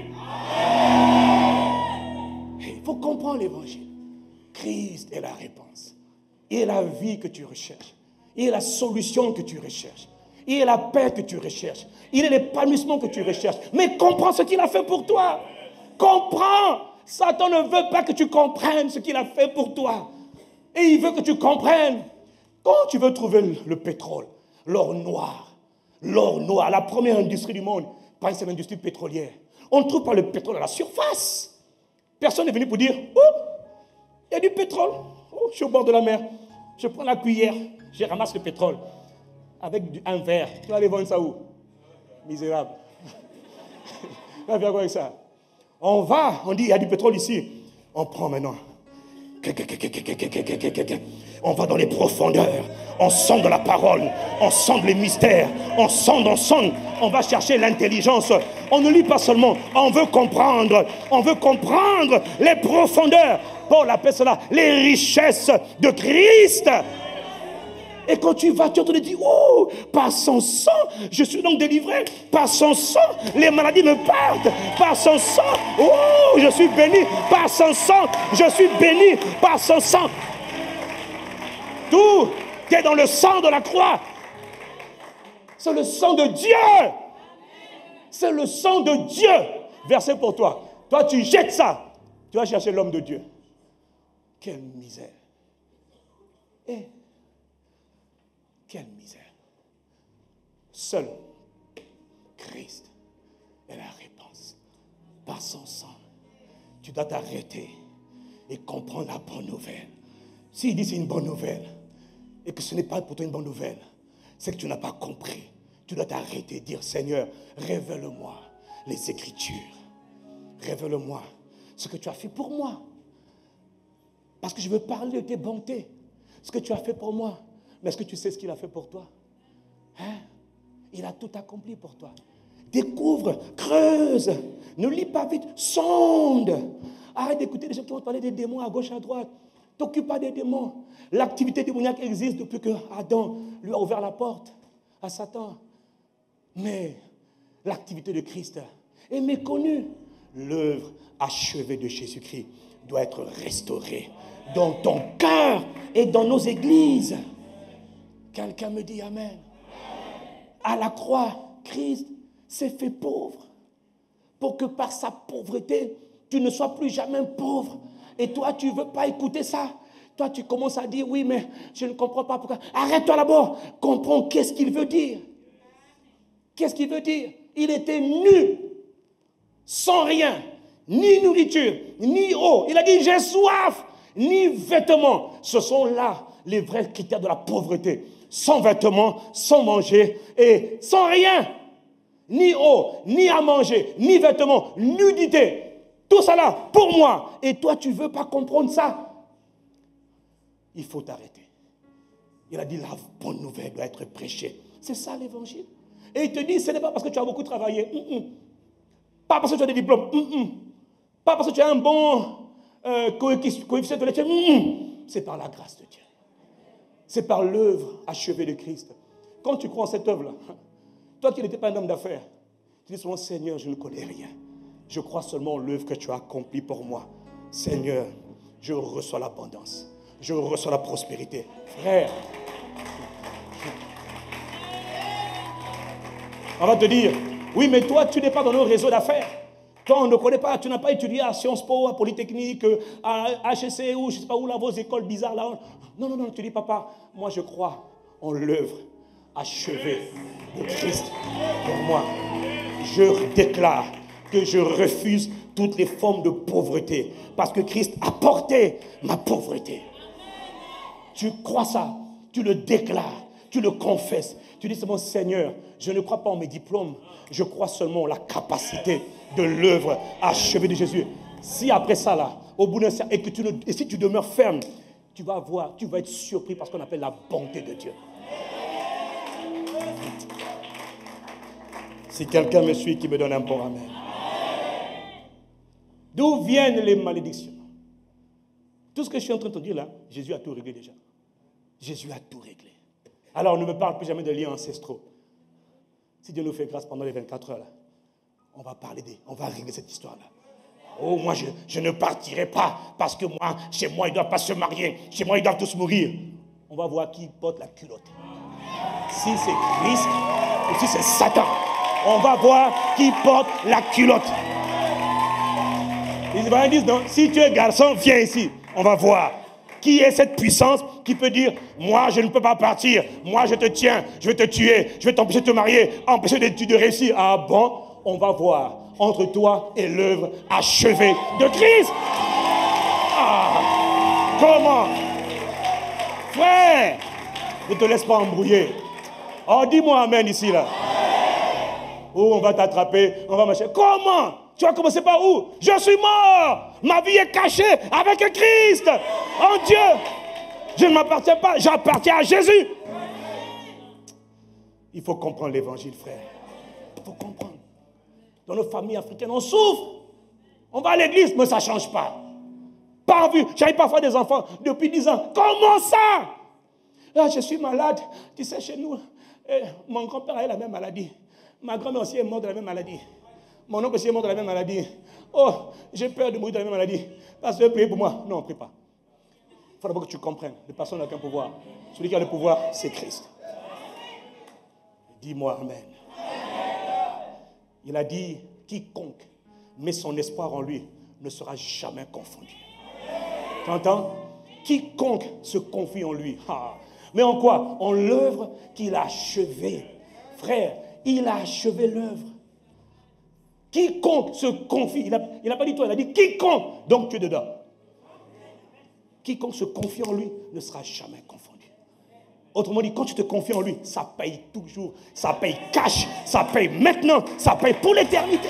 Il faut comprendre l'évangile. Christ est la réponse. Il est la vie que tu recherches. Il est la solution que tu recherches. Il est la paix que tu recherches. Il est l'épanouissement que tu recherches. Mais comprends ce qu'il a fait pour toi. Comprends. Satan ne veut pas que tu comprennes ce qu'il a fait pour toi. Et il veut que tu comprennes. Quand tu veux trouver le pétrole, l'or noir, l'or noir, la première industrie du monde, pas c'est l'industrie pétrolière. On ne trouve pas le pétrole à la surface. Personne n'est venu pour dire, oh, il y a du pétrole. Oh, je suis au bord de la mer. Je prends la cuillère, je ramasse le pétrole. Avec un verre. Tu vas aller vendre ça où? Misérable. Tu vas faire quoi avec ça? On va, on dit, il y a du pétrole ici. On prend maintenant. On va dans les profondeurs. On sonde la parole. On sonde les mystères. On sonde, on sonde. On va chercher l'intelligence. On ne lit pas seulement. On veut comprendre. On veut comprendre les profondeurs. Paul appelle cela les richesses de Christ. Et quand tu vas, tu entends dire, oh, par son sang, je suis donc délivré. Par son sang, les maladies me partent. Par son sang, oh, je suis béni. Par son sang, je suis béni. Par son sang. Tout est dans le sang de la croix. C'est le sang de Dieu. C'est le sang de Dieu versé pour toi. Toi, tu jettes ça. Tu vas chercher l'homme de Dieu. Quelle misère. Et quelle misère. Seul Christ est la réponse. Par son sang, tu dois t'arrêter et comprendre la bonne nouvelle. S'il dit c'est une bonne nouvelle et que ce n'est pas pour toi une bonne nouvelle, c'est que tu n'as pas compris. Tu dois t'arrêter et dire, Seigneur, révèle-moi les Écritures. Révèle-moi ce que tu as fait pour moi. Parce que je veux parler de tes bontés. Ce que tu as fait pour moi. Mais est-ce que tu sais ce qu'il a fait pour toi? Hein? Il a tout accompli pour toi. Découvre, creuse. Ne lis pas vite, sonde. Arrête d'écouter les gens qui vont te parler des démons à gauche, à droite. T'occupe pas des démons. L'activité démoniaque existe depuis que Adam lui a ouvert la porte à Satan. Mais l'activité de Christ est méconnue. L'œuvre achevée de Jésus-Christ doit être restaurée dans ton cœur et dans nos églises. Quelqu'un me dit Amen. À la croix, Christ s'est fait pauvre pour que par sa pauvreté, tu ne sois plus jamais pauvre. Et toi, tu ne veux pas écouter ça. Toi, tu commences à dire, oui, mais je ne comprends pas pourquoi. Arrête-toi d'abord. Comprends qu'est-ce qu'il veut dire. Qu'est-ce qu'il veut dire? Il était nu, sans rien, ni nourriture, ni eau. Il a dit, j'ai soif, ni vêtements. Ce sont là les vrais critères de la pauvreté. Sans vêtements, sans manger et sans rien. Ni eau, ni à manger, ni vêtements, nudité. Tout ça là, pour moi. Et toi, tu ne veux pas comprendre ça. Il faut t'arrêter. Il a dit, la bonne nouvelle doit être prêchée. C'est ça l'évangile. Et il te dit, ce n'est pas parce que tu as beaucoup travaillé. Mm -mm. Pas parce que tu as des diplômes. Mm -mm. Pas parce que tu as un bon euh, coefficient intellectuel. Mm -mm. C'est par la grâce de Dieu. C'est par l'œuvre achevée de Christ. Quand tu crois en cette œuvre-là, toi qui n'étais pas un homme d'affaires, tu dis souvent, Seigneur, je ne connais rien. Je crois seulement en l'œuvre que tu as accomplie pour moi. Seigneur, je reçois l'abondance. Je reçois la prospérité. Frère, on va te dire, oui, mais toi, tu n'es pas dans nos réseaux d'affaires. Toi, on ne connaît pas, tu n'as pas étudié à Sciences Po, à Polytechnique, à H E C, ou je ne sais pas où, là, vos écoles bizarres, là. Non, non, non, tu dis, papa, moi, je crois en l'œuvre achevée de Christ pour moi. je déclare que je refuse toutes les formes de pauvreté. Parce que Christ a porté ma pauvreté. Tu crois ça, tu le déclares, tu le confesses. Tu dis seulement, Seigneur, je ne crois pas en mes diplômes, je crois seulement en la capacité de l'œuvre achevée de Jésus. Si après ça, là, au bout d'un certain, et que tu ne, et si tu demeures ferme, tu vas voir, tu vas être surpris par ce qu'on appelle la bonté de Dieu. Si quelqu'un me suit, qui me donne un bon amen. D'où viennent les malédictions? Tout ce que je suis en train de te dire là, Jésus a tout réglé déjà. Jésus a tout réglé. Alors, on ne me parle plus jamais de liens ancestraux. Si Dieu nous fait grâce pendant les vingt-quatre heures, là, on va parler des, on va régler cette histoire-là. Oh, moi, je, je ne partirai pas parce que moi, chez moi, ils ne doivent pas se marier. Chez moi, ils doivent tous mourir. On va voir qui porte la culotte. Si c'est Christ ou si c'est Satan, on va voir qui porte la culotte. Les disent, non, si tu es garçon, viens ici. On va voir. Qui est cette puissance qui peut dire, moi je ne peux pas partir, moi je te tiens, je vais te tuer, je vais t'empêcher de te marier, empêcher de, de réussir. Ah bon? On va voir entre toi et l'œuvre achevée de Christ. Ah, comment? Frère, ne te laisse pas embrouiller. Oh, dis-moi amen ici là. Oh, on va t'attraper, on va marcher. Comment? Tu vas commencer par où? Je suis mort. Ma vie est cachée avec Christ. En Dieu. Je ne m'appartiens pas. J'appartiens à Jésus. Il faut comprendre l'évangile, frère. Il faut comprendre. Dans nos familles africaines, on souffre. On va à l'église, mais ça ne change pas. Pas vu. J'arrive parfois des enfants depuis dix ans. Comment ça? Ah, je suis malade. Tu sais, chez nous, eh, mon grand-père a eu la même maladie. Ma grand-mère aussi est morte de la même maladie. Mon oncle aussi est mort de la même maladie. Oh, j'ai peur de mourir de la même maladie. Pasteur, priez pour moi. Non, prie pas. Il faut d'abord que tu comprennes. Les personnes n'ont aucun pouvoir. Celui qui a le pouvoir, c'est Christ. Dis-moi amen. Il a dit, quiconque met son espoir en lui ne sera jamais confondu. Tu entends? Quiconque se confie en lui. Ah. Mais en quoi? En l'œuvre qu'il a achevée. Frère, il a achevé l'œuvre. Quiconque se confie, il n'a il a pas dit toi, il a dit quiconque, donc tu es dedans. Quiconque se confie en lui ne sera jamais confondu. Autrement dit, quand tu te confies en lui, ça paye toujours, ça paye cash, ça paye maintenant, ça paye pour l'éternité.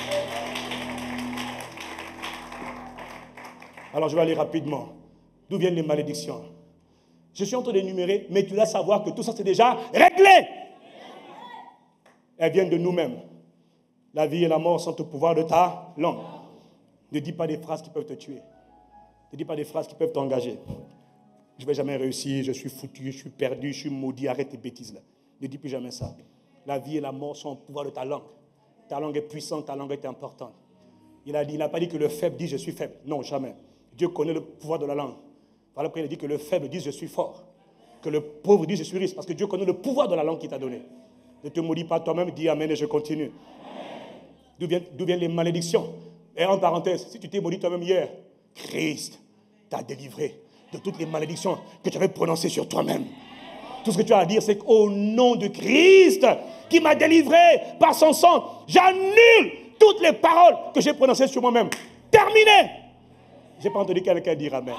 Alors je vais aller rapidement. D'où viennent les malédictions? Je suis en train d'énumérer, mais tu dois savoir que tout ça c'est déjà réglé. Elles viennent de nous-mêmes. La vie et la mort sont au pouvoir de ta langue. Ne dis pas des phrases qui peuvent te tuer. Ne dis pas des phrases qui peuvent t'engager. Je ne vais jamais réussir, je suis foutu, je suis perdu, je suis maudit, arrête tes bêtises là. Ne dis plus jamais ça. La vie et la mort sont au pouvoir de ta langue. Ta langue est puissante, ta langue est importante. Il a dit, il n'a pas dit que le faible dit je suis faible. Non, jamais. Dieu connaît le pouvoir de la langue. Voilà pourquoi il a dit que le faible dit je suis fort. Que le pauvre dit je suis riche. Parce que Dieu connaît le pouvoir de la langue qu'il t'a donné. Ne te maudis pas toi-même, dis amen et je continue. D'où viennent, d'où viennent les malédictions? Et en parenthèse, si tu t'es maudit toi-même hier, Christ t'a délivré de toutes les malédictions que tu avais prononcées sur toi-même. Tout ce que tu as à dire, c'est qu'au nom de Christ, qui m'a délivré par son sang, j'annule toutes les paroles que j'ai prononcées sur moi-même. Terminé! Je n'ai pas entendu quelqu'un dire amen.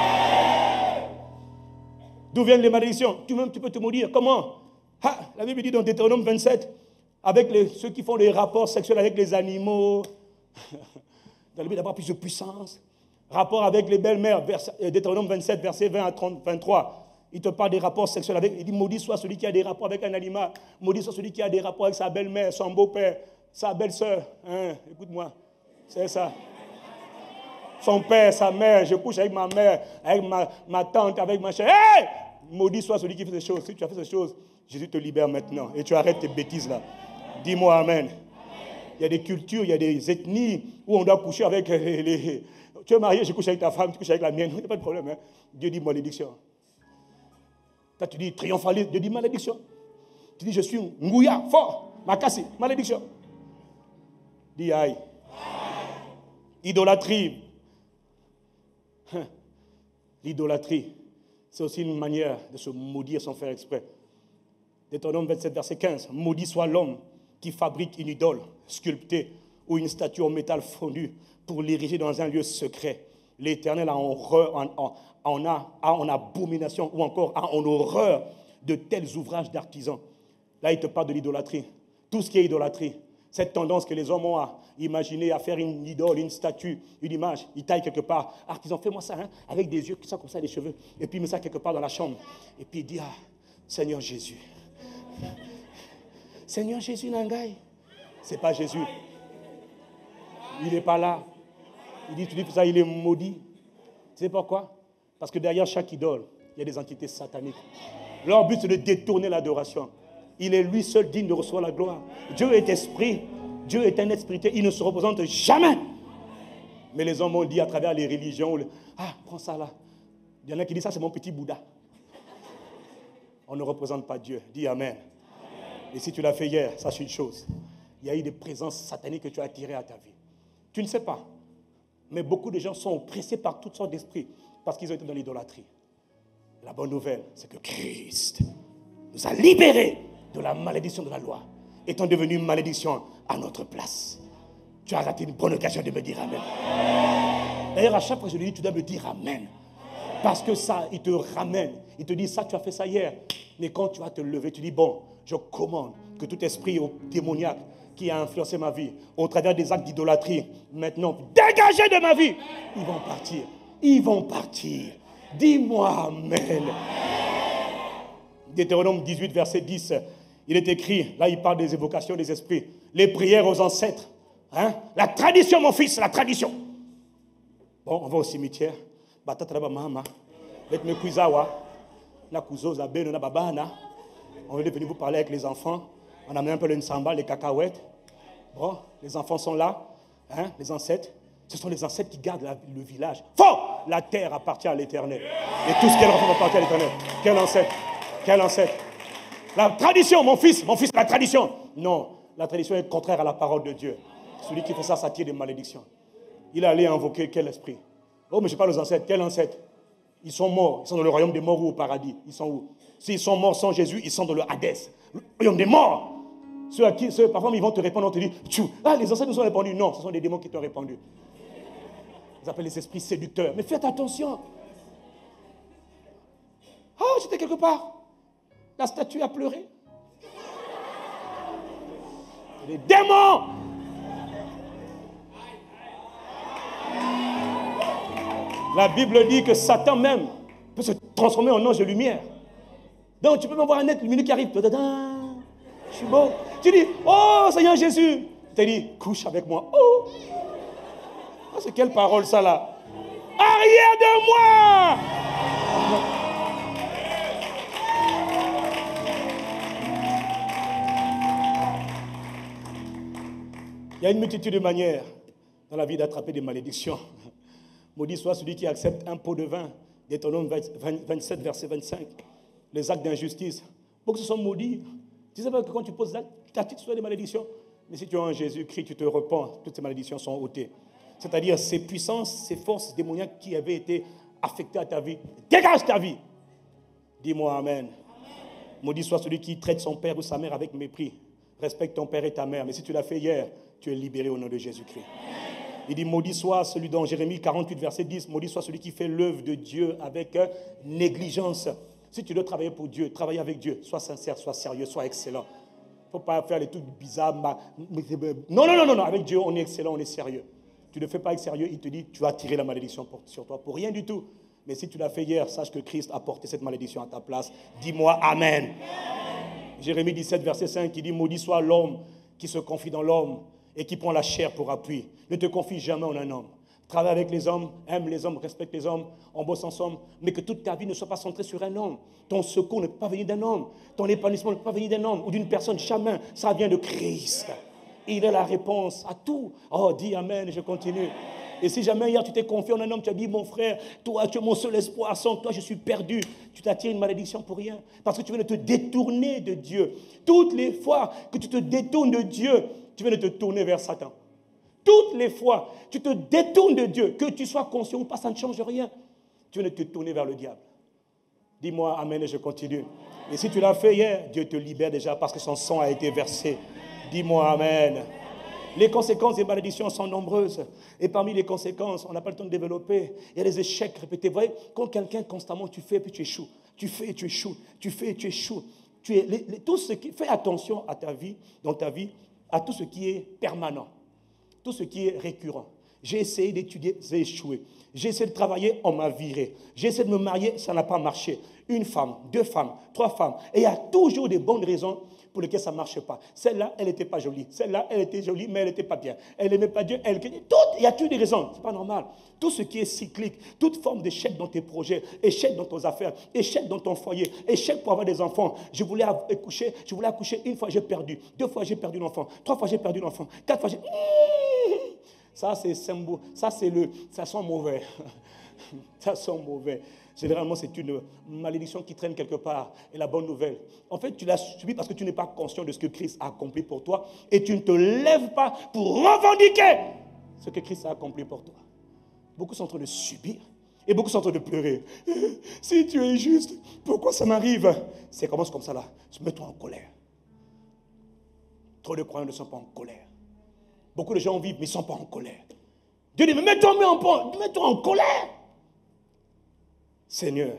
D'où viennent les malédictions? Tu-même, tu peux te maudire. Comment? Ah, la Bible dit dans Deutéronome vingt-sept, avec les, ceux qui font des rapports sexuels avec les animaux, dans la Bible d'avoir plus de puissance. Rapport avec les belles-mères, Deutéronome vingt-sept, versets vingt à trente, vingt-trois. Il te parle des rapports sexuels avec, il dit, maudit soit celui qui a des rapports avec un animal, maudit soit celui qui a des rapports avec sa belle-mère, son beau-père, sa belle-sœur. Hein, écoute-moi, c'est ça. Son père, sa mère, je couche avec ma mère, avec ma, ma tante, avec ma chère. Hey! Maudit soit celui qui fait ces choses. Si tu as fait ces choses, Jésus te libère maintenant. Et tu arrêtes tes bêtises là. Dis-moi amen. Il y a des cultures, il y a des ethnies où on doit coucher avec les... les... Tu es marié, je couche avec ta femme, tu couches avec la mienne. Il n'y a pas de problème. Hein? Dieu dit malédiction. Toi, tu dis triomphalisme. Dieu dit malédiction. Tu dis je suis ngouya, fort, makassi, malédiction. Dis aïe. Idolâtrie. L'idolâtrie, c'est aussi une manière de se maudire sans faire exprès. Deutéronome vingt-sept, verset quinze. Maudit soit l'homme qui fabrique une idole sculptée ou une statue en métal fondu pour l'ériger dans un lieu secret. L'Éternel a en, en, en, en, a, a en abomination ou encore a en horreur de tels ouvrages d'artisans. Là, il te parle de l'idolâtrie. Tout ce qui est idolâtrie. Cette tendance que les hommes ont à imaginer, à faire une idole, une statue, une image. Ils taillent quelque part. Artisan, fais-moi ça, hein, avec des yeux qui sont comme ça, des cheveux. Et puis il met ça quelque part dans la chambre. Et puis il dit, ah, Seigneur Jésus. Seigneur Jésus Nangai. Ce n'est pas Jésus. Il n'est pas là. Il dit, tu dis ça, il est maudit. Tu sais pourquoi? Parce que derrière chaque idole, il y a des entités sataniques. Leur but, c'est de détourner l'adoration. Il est lui seul digne de recevoir la gloire. Dieu est esprit. Dieu est un esprit. Il ne se représente jamais. Mais les hommes ont dit à travers les religions, ah, prends ça là. Il y en a qui disent, ça c'est mon petit Bouddha. On ne représente pas Dieu. Dis Amen. Amen. Et si tu l'as fait hier, sache une chose. Il y a eu des présences sataniques que tu as attirées à ta vie. Tu ne sais pas. Mais beaucoup de gens sont oppressés par toutes sortes d'esprits parce qu'ils ont été dans l'idolâtrie. La bonne nouvelle, c'est que Christ nous a libérés de la malédiction de la loi, étant devenu une malédiction à notre place. Tu as raté une bonne occasion de me dire Amen. D'ailleurs, à chaque fois que je le dis, tu dois me dire Amen. Parce que ça, il te ramène. Il te dit, ça, tu as fait ça hier. Mais quand tu vas te lever, tu dis, bon, je commande que tout esprit démoniaque qui a influencé ma vie, au travers des actes d'idolâtrie, maintenant, dégagez de ma vie. Ils vont partir. Ils vont partir. Dis-moi Amen. Deutéronome dix-huit, verset dix, il est écrit, là il parle des évocations des esprits, les prières aux ancêtres. Hein? La tradition, mon fils, la tradition. Bon, on va au cimetière. On est venu vous parler avec les enfants. On a mis un peu le nsamba, les cacahuètes. Bon, les enfants sont là, hein, les ancêtres. Ce sont les ancêtres qui gardent la, le village. Faux! La terre appartient à l'Éternel. Et tout ce qu'elle rencontre appartient à l'Éternel. Quel ancêtre? Quel ancêtre? La tradition, mon fils, mon fils, la tradition. Non, la tradition est contraire à la parole de Dieu. Celui qui fait ça s'attire des malédictions. Il est allé invoquer quel esprit? Oh, mais je parle aux ancêtres. Quel ancêtre? Ils sont morts. Ils sont dans le royaume des morts ou au paradis. Ils sont où? S'ils sont morts sans Jésus, ils sont dans le Hadès. Le royaume des morts. Ceux à qui, ceux, parfois, ils vont te répondre, on te dit, ah, les ancêtres nous ont répondu. Non, ce sont des démons qui t'ont répondu. Ils appellent les esprits séducteurs. Mais faites attention. Oh, j'étais quelque part. La statue a pleuré. Les démons. La Bible dit que Satan même peut se transformer en ange de lumière. Donc tu peux même voir un être lumineux qui arrive. Je suis beau. Tu dis, oh Seigneur Jésus. Tu te dis, couche avec moi. Oh, oh c'est quelle parole ça là? Arrière de moi. Il y a une multitude de manières dans la vie d'attraper des malédictions. Maudit soit celui qui accepte un pot de vin. Deutéronome vingt-sept, verset vingt-cinq. Les actes d'injustice. Pour que ce soit maudit. Tu sais pas que quand tu poses l'acte, tu t'attires sur des malédictions. Mais si tu es en Jésus-Christ, tu te repens, toutes ces malédictions sont ôtées. C'est-à-dire ces puissances, ces forces démoniaques qui avaient été affectées à ta vie. Dégage ta vie. Dis-moi Amen. Amen. Maudit soit celui qui traite son père ou sa mère avec mépris. Respecte ton père et ta mère. Mais si tu l'as fait hier, tu es libéré au nom de Jésus-Christ. Il dit, maudit soit celui dans Jérémie quarante-huit, verset dix, maudit soit celui qui fait l'œuvre de Dieu avec négligence. Si tu dois travailler pour Dieu, travailler avec Dieu, sois sincère, sois sérieux, sois excellent. Il ne faut pas faire les trucs bizarres. Non, non, non, non, non, avec Dieu, on est excellent, on est sérieux. Tu ne fais pas avec sérieux, il te dit, tu vas tirer la malédiction pour, sur toi, pour rien du tout. Mais si tu l'as fait hier, sache que Christ a porté cette malédiction à ta place. Dis-moi Amen. Amen. Jérémie dix-sept, verset cinq, qui dit, maudit soit l'homme qui se confie dans l'homme et qui prend la chair pour appui. Ne te confie jamais en un homme. Travaille avec les hommes, aime les hommes, respecte les hommes, on bosse ensemble, mais que toute ta vie ne soit pas centrée sur un homme. Ton secours ne peut pas venir d'un homme. Ton épanouissement ne peut pas venir d'un homme ou d'une personne. Jamais. Ça vient de Christ. Il est la réponse à tout. Oh, dis Amen, je continue. Et si jamais hier tu t'es confié en un homme, tu as dit, mon frère, toi tu es mon seul espoir, sans toi je suis perdu. Tu t'attires une malédiction pour rien. Parce que tu viens de te détourner de Dieu. Toutes les fois que tu te détournes de Dieu, tu viens de te tourner vers Satan. Toutes les fois, tu te détournes de Dieu, que tu sois conscient ou pas, ça ne change rien. Tu viens de te tourner vers le diable. Dis-moi Amen et je continue. Et si tu l'as fait hier, Dieu te libère déjà parce que son sang a été versé Dis-moi Amen. Les conséquences des malédictions sont nombreuses. Et parmi les conséquences, on n'a pas le temps de développer. Il y a des échecs répétés. Vous voyez, quand quelqu'un constamment, tu fais et puis tu échoues. Tu fais et tu échoues. Tu fais et tu échoues. Tu es, les, les, tout ce qui, fais attention à ta vie, dans ta vie, à tout ce qui est permanent. Tout ce qui est récurrent. J'ai essayé d'étudier, j'ai échoué. J'ai essayé de travailler, on m'a viré. J'ai essayé de me marier, ça n'a pas marché. Une femme, deux femmes, trois femmes. Et il y a toujours des bonnes raisons pour lesquelles ça ne marche pas. Celle-là, elle n'était pas jolie. Celle-là, elle était jolie, mais elle n'était pas bien. Elle n'aimait pas Dieu. Elle... Tout, il y a toujours des raisons. Ce n'est pas normal. Tout ce qui est cyclique, toute forme d'échec dans tes projets, échec dans tes affaires, échec dans ton foyer, échec pour avoir des enfants. Je voulais accoucher, je voulais accoucher une fois, j'ai perdu. Deux fois, j'ai perdu l'enfant. Trois fois, j'ai perdu l'enfant. Quatre fois, j'ai... Ça, c'est symbole. Ça, c'est le... Ça sent mauvais. Ça sent mauvais. Généralement, c'est une malédiction qui traîne quelque part. Et la bonne nouvelle, en fait, tu l'as subi parce que tu n'es pas conscient de ce que Christ a accompli pour toi et tu ne te lèves pas pour revendiquer ce que Christ a accompli pour toi. Beaucoup sont en train de subir et beaucoup sont en train de pleurer. Si tu es juste, pourquoi ça m'arrive? Ça commence comme ça là. Mets-toi en colère. Trop de croyants ne sont pas en colère. Beaucoup de gens vivent, mais ils ne sont pas en colère. Dieu dit, mais mets-toi en, mets-toi en colère. Seigneur,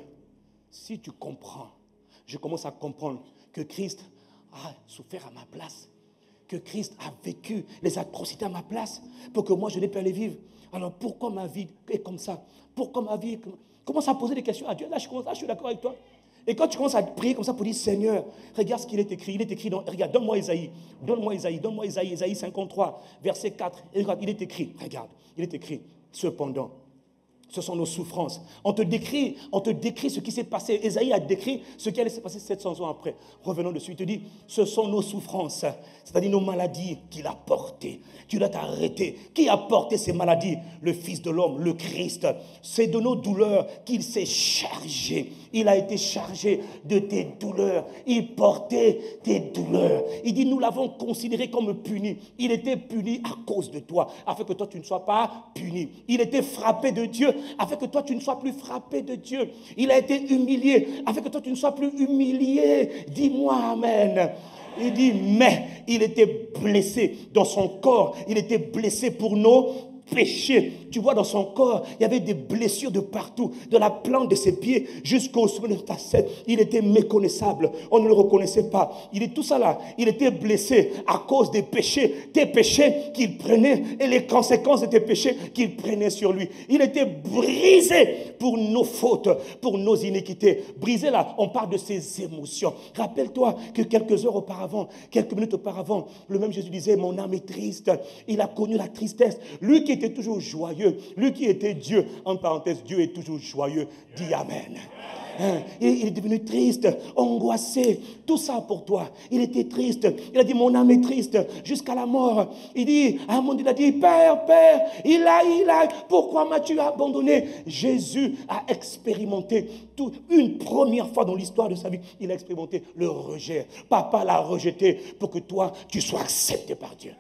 si tu comprends, je commence à comprendre que Christ a souffert à ma place, que Christ a vécu les atrocités à ma place, pour que moi je n'ai pas à les vivre. Alors pourquoi ma vie est comme ça? Pourquoi ma vie est comme... Commence à poser des questions à Dieu. Là, je, commence, là, je suis d'accord avec toi. Et quand tu commences à prier comme ça pour dire, Seigneur, regarde ce qu'il est écrit. Il est écrit, dans, regarde, donne-moi Isaïe, donne-moi Isaïe, donne-moi Isaïe, Isaïe cinquante-trois, verset quatre. Et regarde, il est écrit, regarde, il est écrit, cependant, ce sont nos souffrances. On te décrit, on te décrit ce qui s'est passé. Ésaïe a décrit ce qui allait se passer sept cents ans après. Revenons dessus. Il te dit, ce sont nos souffrances, c'est-à-dire nos maladies qu'il a portées. Tu dois t'arrêter. Qui a porté ces maladies? Le Fils de l'homme, le Christ. C'est de nos douleurs qu'il s'est chargé. Il a été chargé de tes douleurs. Il portait tes douleurs. Il dit, nous l'avons considéré comme puni. Il était puni à cause de toi, afin que toi tu ne sois pas puni. Il était frappé de Dieu, afin que toi tu ne sois plus frappé de Dieu. Il a été humilié, afin que toi tu ne sois plus humilié. Dis-moi amen. Il dit, mais il était blessé dans son corps. Il était blessé pour nos péchés. Tu vois, dans son corps, il y avait des blessures de partout, de la plante de ses pieds jusqu'au sommet de ta tête. Il était méconnaissable. On ne le reconnaissait pas. Il est tout ça là. Il était blessé à cause des péchés, tes péchés qu'il prenait et les conséquences de tes péchés qu'il prenait sur lui. Il était brisé pour nos fautes, pour nos iniquités. Brisé là, on parle de ses émotions. Rappelle-toi que quelques heures auparavant, quelques minutes auparavant, le même Jésus disait, mon âme est triste. Il a connu la tristesse. Lui qui était toujours joyeux, lui qui était Dieu, en parenthèse, Dieu est toujours joyeux. Dis Amen. Hein? Il est devenu triste, angoissé, tout ça pour toi. Il était triste. Il a dit, mon âme est triste jusqu'à la mort. Il dit, à un moment il a dit, Père, Père, il a, il a, pourquoi m'as-tu abandonné? Jésus a expérimenté tout, une première fois dans l'histoire de sa vie, il a expérimenté le rejet. Papa l'a rejeté pour que toi, tu sois accepté par Dieu.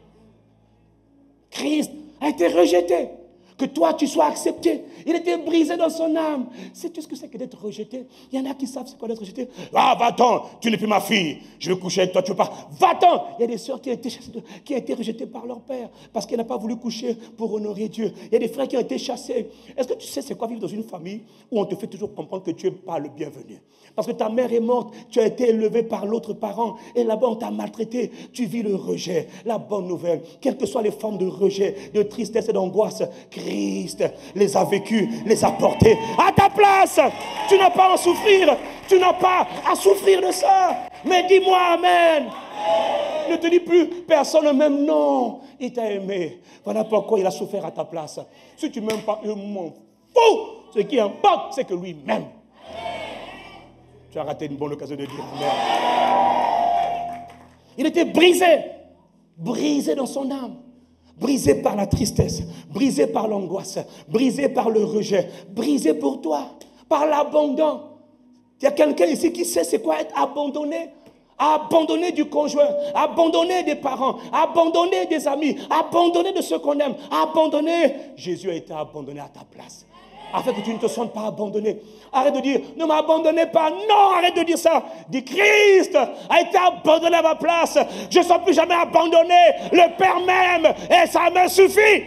Christ a été rejeté, que toi tu sois accepté. Il était brisé dans son âme. Sais-tu ce que c'est que d'être rejeté? Il y en a qui savent c'est quoi d'être rejeté. Ah, va-t'en, tu n'es plus ma fille, je vais coucher avec toi, tu veux pas. Va-t'en. Il y a des sœurs qui ont été, qui ont été rejetées par leur père parce qu'elle n'a pas voulu coucher pour honorer Dieu. Il y a des frères qui ont été chassés. Est-ce que tu sais c'est quoi vivre dans une famille où on te fait toujours comprendre que tu n'es pas le bienvenu? Parce que ta mère est morte, tu as été élevé par l'autre parent et là-bas on t'a maltraité. Tu vis le rejet. La bonne nouvelle, quelles que soient les formes de rejet, de tristesse et d'angoisse, Christ les a vécues, les a portées à ta place. Tu n'as pas à en souffrir. Tu n'as pas à souffrir de ça. Mais dis-moi Amen. Ne te dis plus, personne ne m'aime. Non, il t'a aimé. Voilà pourquoi il a souffert à ta place. Si tu ne m'aimes pas, je m'en fous. Ce qui importe, c'est que lui m'aime. Tu as raté une bonne occasion de dire Amen. Il était brisé, brisé dans son âme, brisé par la tristesse, brisé par l'angoisse, brisé par le rejet, brisé pour toi, par l'abandon. Il y a quelqu'un ici qui sait c'est quoi être abandonné? Abandonné du conjoint, abandonné des parents, abandonné des amis, abandonné de ceux qu'on aime, abandonné. Jésus a été abandonné à ta place. Afin que tu ne te sentes pas abandonné. Arrête de dire, ne m'abandonnez pas. Non, arrête de dire ça. Dis, Christ a été abandonné à ma place. Je ne serai plus jamais abandonné. Le Père m'aime et ça me suffit.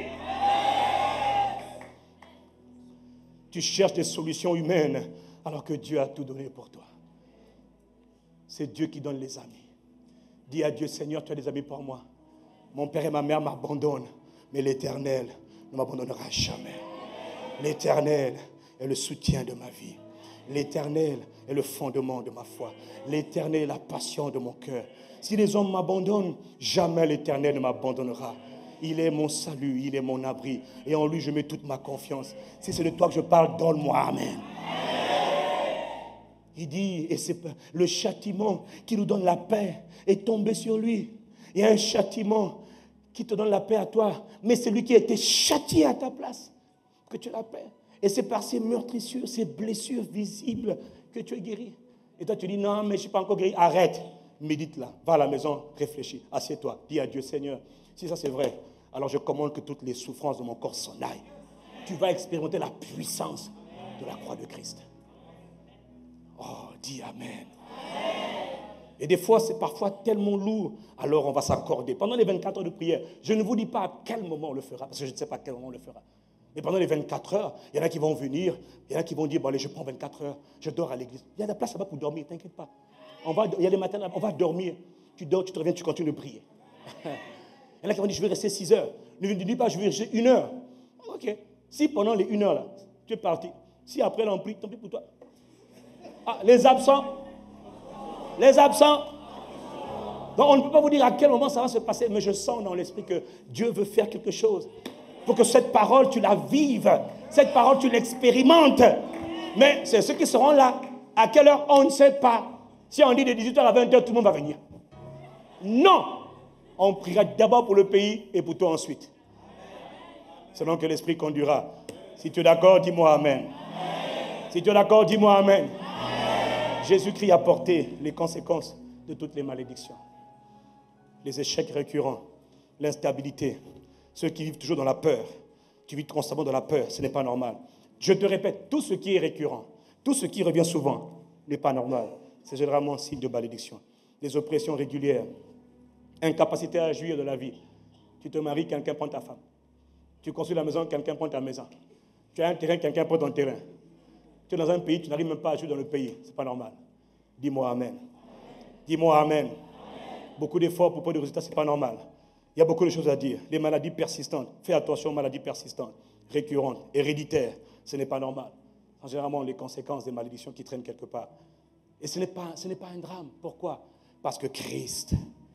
Tu cherches des solutions humaines alors que Dieu a tout donné pour toi. C'est Dieu qui donne les amis. Dis à Dieu, Seigneur, tu as des amis pour moi. Mon père et ma mère m'abandonnent, mais l'Éternel ne m'abandonnera jamais. L'Éternel est le soutien de ma vie. L'Éternel est le fondement de ma foi. L'Éternel est la passion de mon cœur. Si les hommes m'abandonnent, jamais l'Éternel ne m'abandonnera. Il est mon salut, il est mon abri. Et en lui, je mets toute ma confiance. Si c'est de toi que je parle, donne-moi Amen. Il dit, et c'est le châtiment qui nous donne la paix est tombé sur lui. Il y a un châtiment qui te donne la paix à toi, mais c'est lui qui a été châtié à ta place, que tu as la paix. Et c'est par ces meurtrissures, ces blessures visibles que tu es guéri. Et toi, tu dis, non, mais je ne suis pas encore guéri. Arrête, médite là, va à la maison, réfléchis, assieds-toi, dis à Dieu, Seigneur, si ça c'est vrai, alors je commande que toutes les souffrances de mon corps s'en aillent. Tu vas expérimenter la puissance de la croix de Christ. Oh, dis Amen. Et des fois, c'est parfois tellement lourd, alors on va s'accorder. Pendant les vingt-quatre heures de prière, je ne vous dis pas à quel moment on le fera, parce que je ne sais pas à quel moment on le fera. Mais pendant les vingt-quatre heures, il y en a qui vont venir, il y en a qui vont dire, bon allez, je prends vingt-quatre heures, je dors à l'église. Il y a de la place là-bas pour dormir, t'inquiète pas. On va, il y a des matins, on va dormir. Tu dors, tu te reviens, tu continues de prier. Il y en a qui vont dire, je vais rester six heures. Ne dis pas, je vais rester une heure. Ok. Si pendant les une heure là, tu es parti, si après l'on prie, tant pis pour toi. Ah, les absents, les absents. Donc on ne peut pas vous dire à quel moment ça va se passer, mais je sens dans l'esprit que Dieu veut faire quelque chose. Pour que cette parole, tu la vives. Cette parole, tu l'expérimentes. Mais c'est ceux qui seront là. À quelle heure, on ne sait pas. Si on dit de dix-huit heures à vingt heures, tout le monde va venir. Non. On priera d'abord pour le pays et pour toi ensuite. Selon que l'Esprit conduira. Si tu es d'accord, dis-moi Amen. Amen. Si tu es d'accord, dis-moi Amen. Amen. Jésus-Christ a porté les conséquences de toutes les malédictions. Les échecs récurrents, l'instabilité, ceux qui vivent toujours dans la peur. Tu vis constamment dans la peur, ce n'est pas normal. Je te répète, tout ce qui est récurrent, tout ce qui revient souvent n'est pas normal. C'est généralement un signe de malédiction. Des oppressions régulières, incapacité à jouir de la vie. Tu te maries, quelqu'un prend ta femme. Tu construis la maison, quelqu'un prend ta maison. Tu as un terrain, quelqu'un prend ton terrain. Tu es dans un pays, tu n'arrives même pas à jouer dans le pays. Ce n'est pas normal. Dis-moi Amen. Amen. Dis-moi Amen. Amen. Beaucoup d'efforts pour peu de résultats, ce n'est pas normal. Il y a beaucoup de choses à dire. Les maladies persistantes. Fais attention aux maladies persistantes, récurrentes, héréditaires. Ce n'est pas normal. C'est généralement les conséquences des malédictions qui traînent quelque part. Et ce n'est pas, ce n'est pas un drame. Pourquoi? Parce que Christ,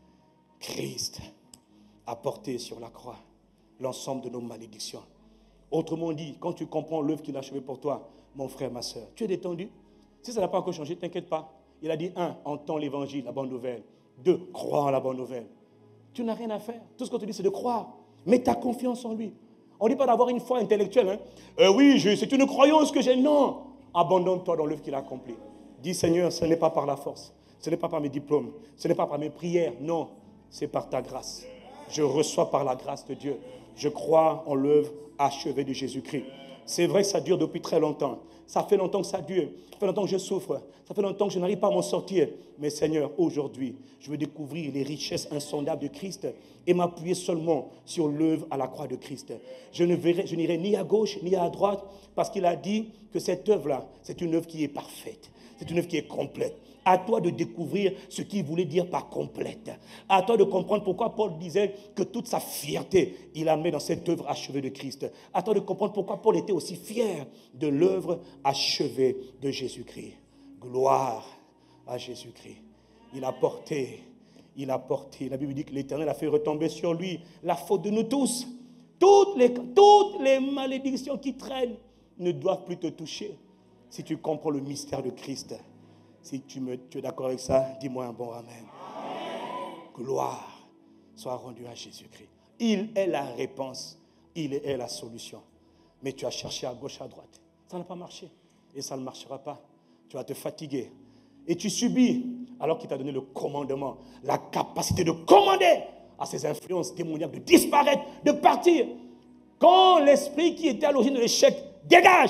Christ a porté sur la croix l'ensemble de nos malédictions. Autrement dit, quand tu comprends l'œuvre qu'il a achevée pour toi, mon frère, ma soeur, tu es détendu. Si ça n'a pas encore changé, t'inquiète pas. Il a dit, un, entends l'évangile, la bonne nouvelle. Deux, crois en la bonne nouvelle. Tu n'as rien à faire. Tout ce qu'on te dit, c'est de croire. Mets ta confiance en lui. On ne dit pas d'avoir une foi intellectuelle. Hein. Euh, oui, je, c'est une croyance que j'ai. Non. Abandonne-toi dans l'œuvre qu'il a accomplie. Dis, Seigneur, ce n'est pas par la force. Ce n'est pas par mes diplômes. Ce n'est pas par mes prières. Non, c'est par ta grâce. Je reçois par la grâce de Dieu. Je crois en l'œuvre achevée de Jésus-Christ. C'est vrai que ça dure depuis très longtemps. Ça fait longtemps que ça dure. Ça fait longtemps que je souffre. Ça fait longtemps que je n'arrive pas à m'en sortir. Mais Seigneur, aujourd'hui, je veux découvrir les richesses insondables de Christ et m'appuyer seulement sur l'œuvre à la croix de Christ. Je ne verrai, je n'irai ni à gauche ni à droite parce qu'il a dit que cette œuvre-là, c'est une œuvre qui est parfaite. C'est une œuvre qui est complète. À toi de découvrir ce qu'il voulait dire par complète. À toi de comprendre pourquoi Paul disait que toute sa fierté, il la met dans cette œuvre achevée de Christ. À toi de comprendre pourquoi Paul était aussi fier de l'œuvre achevée de Jésus-Christ. Gloire à Jésus-Christ. Il a porté, il a porté. La Bible dit que l'Éternel a fait retomber sur lui la faute de nous tous. Toutes les, toutes les malédictions qui traînent ne doivent plus te toucher si tu comprends le mystère de Christ. Si tu, me, tu es d'accord avec ça, dis-moi un bon amen. Amen. Gloire soit rendue à Jésus-Christ. Il est la réponse. Il est la solution. Mais tu as cherché à gauche, à droite. Ça n'a pas marché. Et ça ne marchera pas. Tu vas te fatiguer. Et tu subis, alors qu'il t'a donné le commandement, la capacité de commander à ces influences démoniaques de disparaître, de partir. Quand l'esprit qui était à l'origine de l'échec dégage,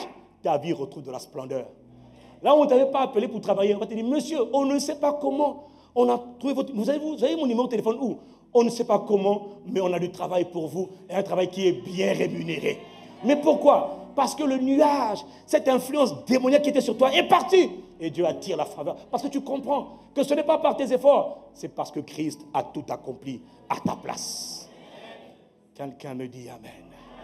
ta vie retrouve de la splendeur. Là où on ne t'avait pas appelé pour travailler, on va te dire, monsieur, on ne sait pas comment, on a trouvé votre... Vous avez, vous avez mon numéro de téléphone où? On ne sait pas comment, mais on a du travail pour vous, et un travail qui est bien rémunéré. Mais pourquoi? Parce que le nuage, cette influence démoniaque qui était sur toi est partie. Et Dieu attire la faveur. Parce que tu comprends que ce n'est pas par tes efforts, c'est parce que Christ a tout accompli à ta place. Quelqu'un me dit Amen.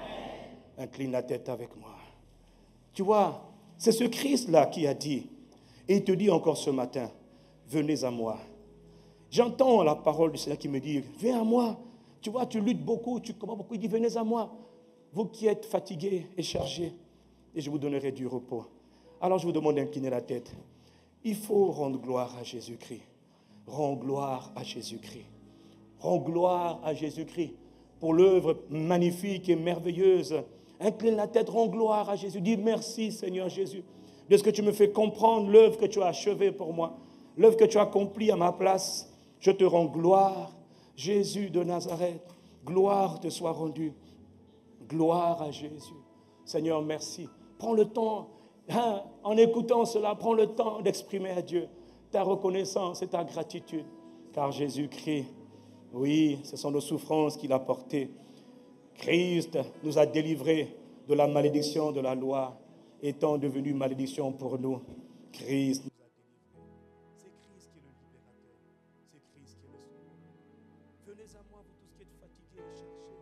Incline la tête avec moi. Tu vois, c'est ce Christ-là qui a dit, et il te dit encore ce matin, venez à moi. J'entends la parole du Seigneur qui me dit, viens à moi. Tu vois, tu luttes beaucoup, tu combats beaucoup. Il dit, venez à moi. Vous qui êtes fatigués et chargés, et je vous donnerai du repos. Alors je vous demande d'incliner la tête. Il faut rendre gloire à Jésus-Christ. Rends gloire à Jésus-Christ. Rends gloire à Jésus-Christ pour l'œuvre magnifique et merveilleuse. Incline la tête, rends gloire à Jésus. Dis merci Seigneur Jésus de ce que tu me fais comprendre, l'œuvre que tu as achevée pour moi, l'œuvre que tu as accomplie à ma place. Je te rends gloire, Jésus de Nazareth. Gloire te soit rendue. Gloire à Jésus. Seigneur, merci. Prends le temps, hein, en écoutant cela, prends le temps d'exprimer à Dieu ta reconnaissance et ta gratitude. Car Jésus-Christ, oui, ce sont nos souffrances qu'il a portées. Christ nous a délivrés de la malédiction de la loi, étant devenu malédiction pour nous. Christ nous a délivrés. C'est Christ qui est le libérateur. C'est Christ qui est le sauveur. Venez à moi, vous tous qui êtes fatigués et chargés.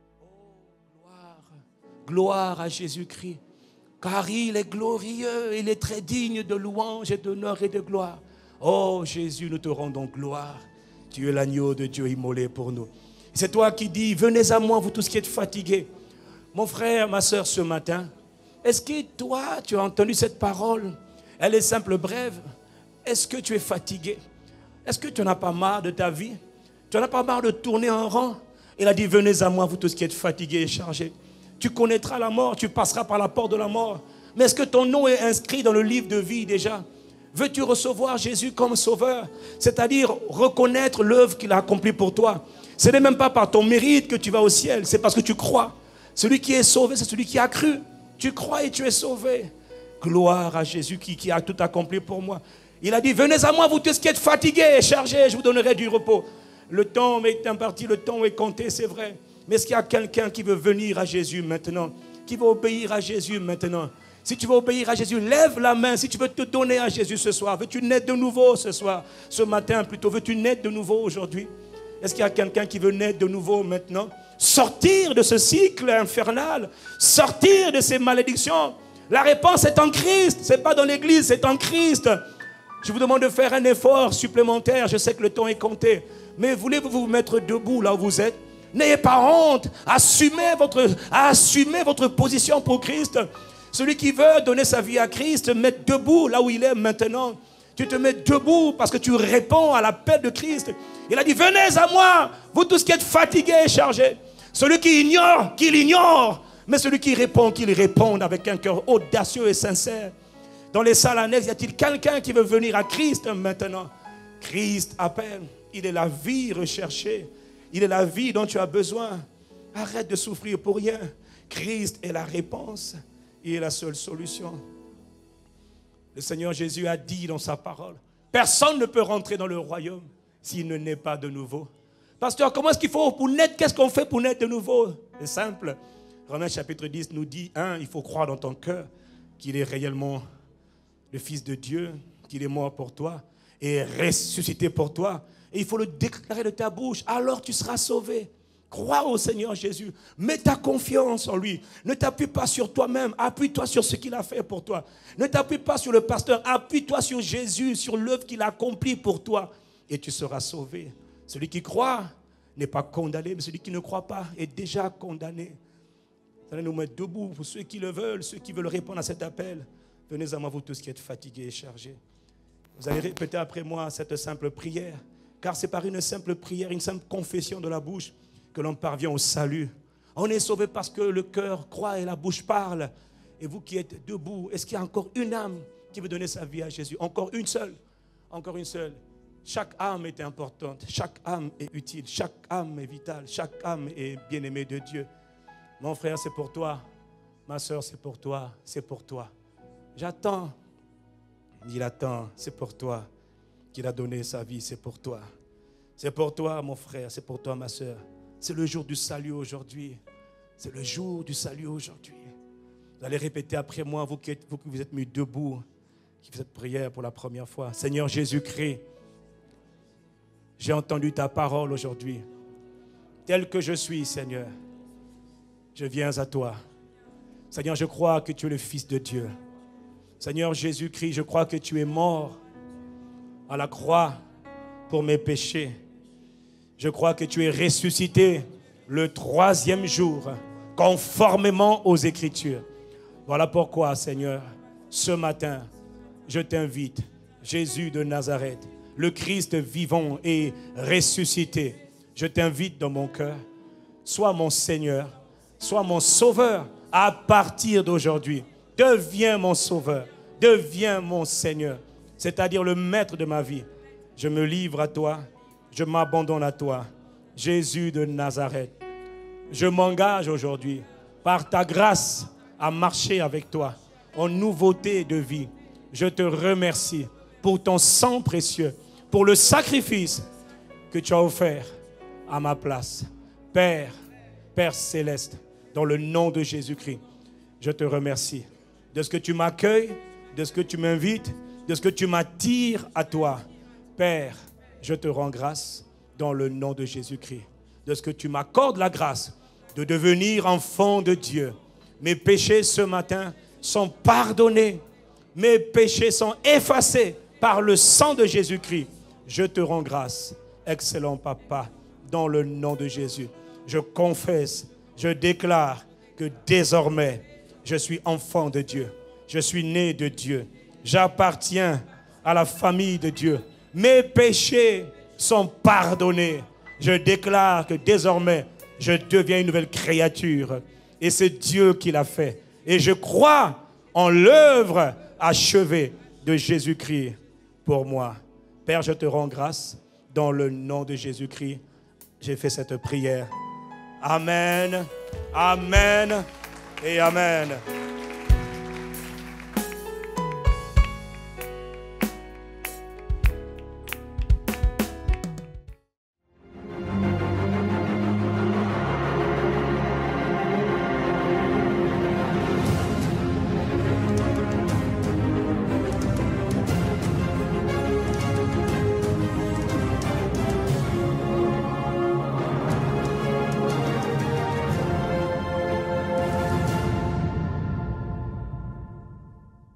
Oh, gloire, gloire à Jésus-Christ. Car il est glorieux, il est très digne de louange et d'honneur et de gloire. Oh Jésus, nous te rendons gloire. Tu es l'agneau de Dieu immolé pour nous. C'est toi qui dis, venez à moi, vous tous qui êtes fatigués. Mon frère, ma soeur, ce matin, est-ce que toi, tu as entendu cette parole? Elle est simple, brève. Est-ce que tu es fatigué? Est-ce que tu n'en as pas marre de ta vie? Tu n'en as pas marre de tourner en rang? Il a dit, venez à moi, vous tous qui êtes fatigués et chargés. Tu connaîtras la mort, tu passeras par la porte de la mort. Mais est-ce que ton nom est inscrit dans le livre de vie déjà? Veux-tu recevoir Jésus comme sauveur? C'est-à-dire reconnaître l'œuvre qu'il a accomplie pour toi. Ce n'est même pas par ton mérite que tu vas au ciel, c'est parce que tu crois. Celui qui est sauvé, c'est celui qui a cru. Tu crois et tu es sauvé. Gloire à Jésus qui, qui a tout accompli pour moi. Il a dit, venez à moi, vous tous qui êtes fatigués et chargés, je vous donnerai du repos. Le temps est imparti, le temps est compté, c'est vrai. Mais est-ce qu'il y a quelqu'un qui veut venir à Jésus maintenant? Qui veut obéir à Jésus maintenant? Si tu veux obéir à Jésus, lève la main. Si tu veux te donner à Jésus ce soir, veux-tu naître de nouveau ce soir? Ce matin plutôt, veux-tu naître de nouveau aujourd'hui? Est-ce qu'il y a quelqu'un qui veut naître de nouveau maintenant? Sortir de ce cycle infernal, sortir de ces malédictions. La réponse est en Christ, ce n'est pas dans l'église, c'est en Christ. Je vous demande de faire un effort supplémentaire, je sais que le temps est compté, mais voulez-vous vous mettre debout là où vous êtes? N'ayez pas honte, assumez votre, assumez votre position pour Christ. Celui qui veut donner sa vie à Christ, mettre debout là où il est maintenant. Tu te mets debout parce que tu réponds à l'appel de Christ. Il a dit, venez à moi, vous tous qui êtes fatigués et chargés. Celui qui ignore, qu'il ignore. Mais celui qui répond, qu'il réponde avec un cœur audacieux et sincère. Dans les salles annexes, y a-t-il quelqu'un qui veut venir à Christ maintenant? Christ appelle. Il est la vie recherchée. Il est la vie dont tu as besoin. Arrête de souffrir pour rien. Christ est la réponse. Il est la seule solution. Le Seigneur Jésus a dit dans sa parole, personne ne peut rentrer dans le royaume s'il ne naît pas de nouveau. Pasteur, comment est-ce qu'il faut pour naître? Qu'est-ce qu'on fait pour naître de nouveau? C'est simple. Romains chapitre dix nous dit, un, il faut croire dans ton cœur qu'il est réellement le Fils de Dieu, qu'il est mort pour toi et ressuscité pour toi. Et il faut le déclarer de ta bouche, alors tu seras sauvé. Crois au Seigneur Jésus. Mets ta confiance en lui. Ne t'appuie pas sur toi-même. Appuie-toi sur ce qu'il a fait pour toi. Ne t'appuie pas sur le pasteur. Appuie-toi sur Jésus, sur l'œuvre qu'il a accomplie pour toi. Et tu seras sauvé. Celui qui croit n'est pas condamné, mais celui qui ne croit pas est déjà condamné. Nous allons nous mettre debout pour ceux qui le veulent, ceux qui veulent répondre à cet appel. Venez à moi, vous tous qui êtes fatigués et chargés. Vous allez répéter après moi cette simple prière. Car c'est par une simple prière, une simple confession de la bouche que l'on parvient au salut. On est sauvé parce que le cœur croit et la bouche parle. Et vous qui êtes debout, est-ce qu'il y a encore une âme qui veut donner sa vie à Jésus? Encore une seule. Encore une seule. Chaque âme est importante. Chaque âme est utile. Chaque âme est vitale. Chaque âme est bien-aimée de Dieu. Mon frère, c'est pour toi. Ma soeur, c'est pour toi. C'est pour toi. J'attends. Il attend. C'est pour toi qu'il a donné sa vie. C'est pour toi. C'est pour toi, mon frère. C'est pour toi, ma soeur. C'est le jour du salut aujourd'hui. C'est le jour du salut aujourd'hui. Vous allez répéter après moi, vous qui, êtes, vous qui vous êtes mis debout, qui faites cette prière pour la première fois. Seigneur Jésus-Christ, j'ai entendu ta parole aujourd'hui. Tel que je suis, Seigneur, je viens à toi. Seigneur, je crois que tu es le Fils de Dieu. Seigneur Jésus-Christ, je crois que tu es mort à la croix pour mes péchés. Je crois que tu es ressuscité le troisième jour, conformément aux Écritures. Voilà pourquoi, Seigneur, ce matin, je t'invite, Jésus de Nazareth, le Christ vivant et ressuscité. Je t'invite dans mon cœur. Sois mon Seigneur, sois mon Sauveur à partir d'aujourd'hui. Deviens mon Sauveur, deviens mon Seigneur, c'est-à-dire le maître de ma vie. Je me livre à toi, je m'abandonne à toi. Jésus de Nazareth, je m'engage aujourd'hui, par ta grâce, à marcher avec toi en nouveauté de vie. Je te remercie pour ton sang précieux, pour le sacrifice que tu as offert à ma place. Père, Père céleste, dans le nom de Jésus-Christ, je te remercie de ce que tu m'accueilles, de ce que tu m'invites, de ce que tu m'attires à toi. Père, je te rends grâce dans le nom de Jésus-Christ, de ce que tu m'accordes la grâce de devenir enfant de Dieu. Mes péchés ce matin sont pardonnés. Mes péchés sont effacés par le sang de Jésus-Christ. Je te rends grâce, excellent Papa, dans le nom de Jésus. Je confesse, je déclare que désormais, je suis enfant de Dieu. Je suis né de Dieu. J'appartiens à la famille de Dieu. Mes péchés sont pardonnés. Je déclare que désormais, je deviens une nouvelle créature. Et c'est Dieu qui l'a fait. Et je crois en l'œuvre achevée de Jésus-Christ pour moi. Père, je te rends grâce dans le nom de Jésus-Christ. J'ai fait cette prière. Amen, amen et amen.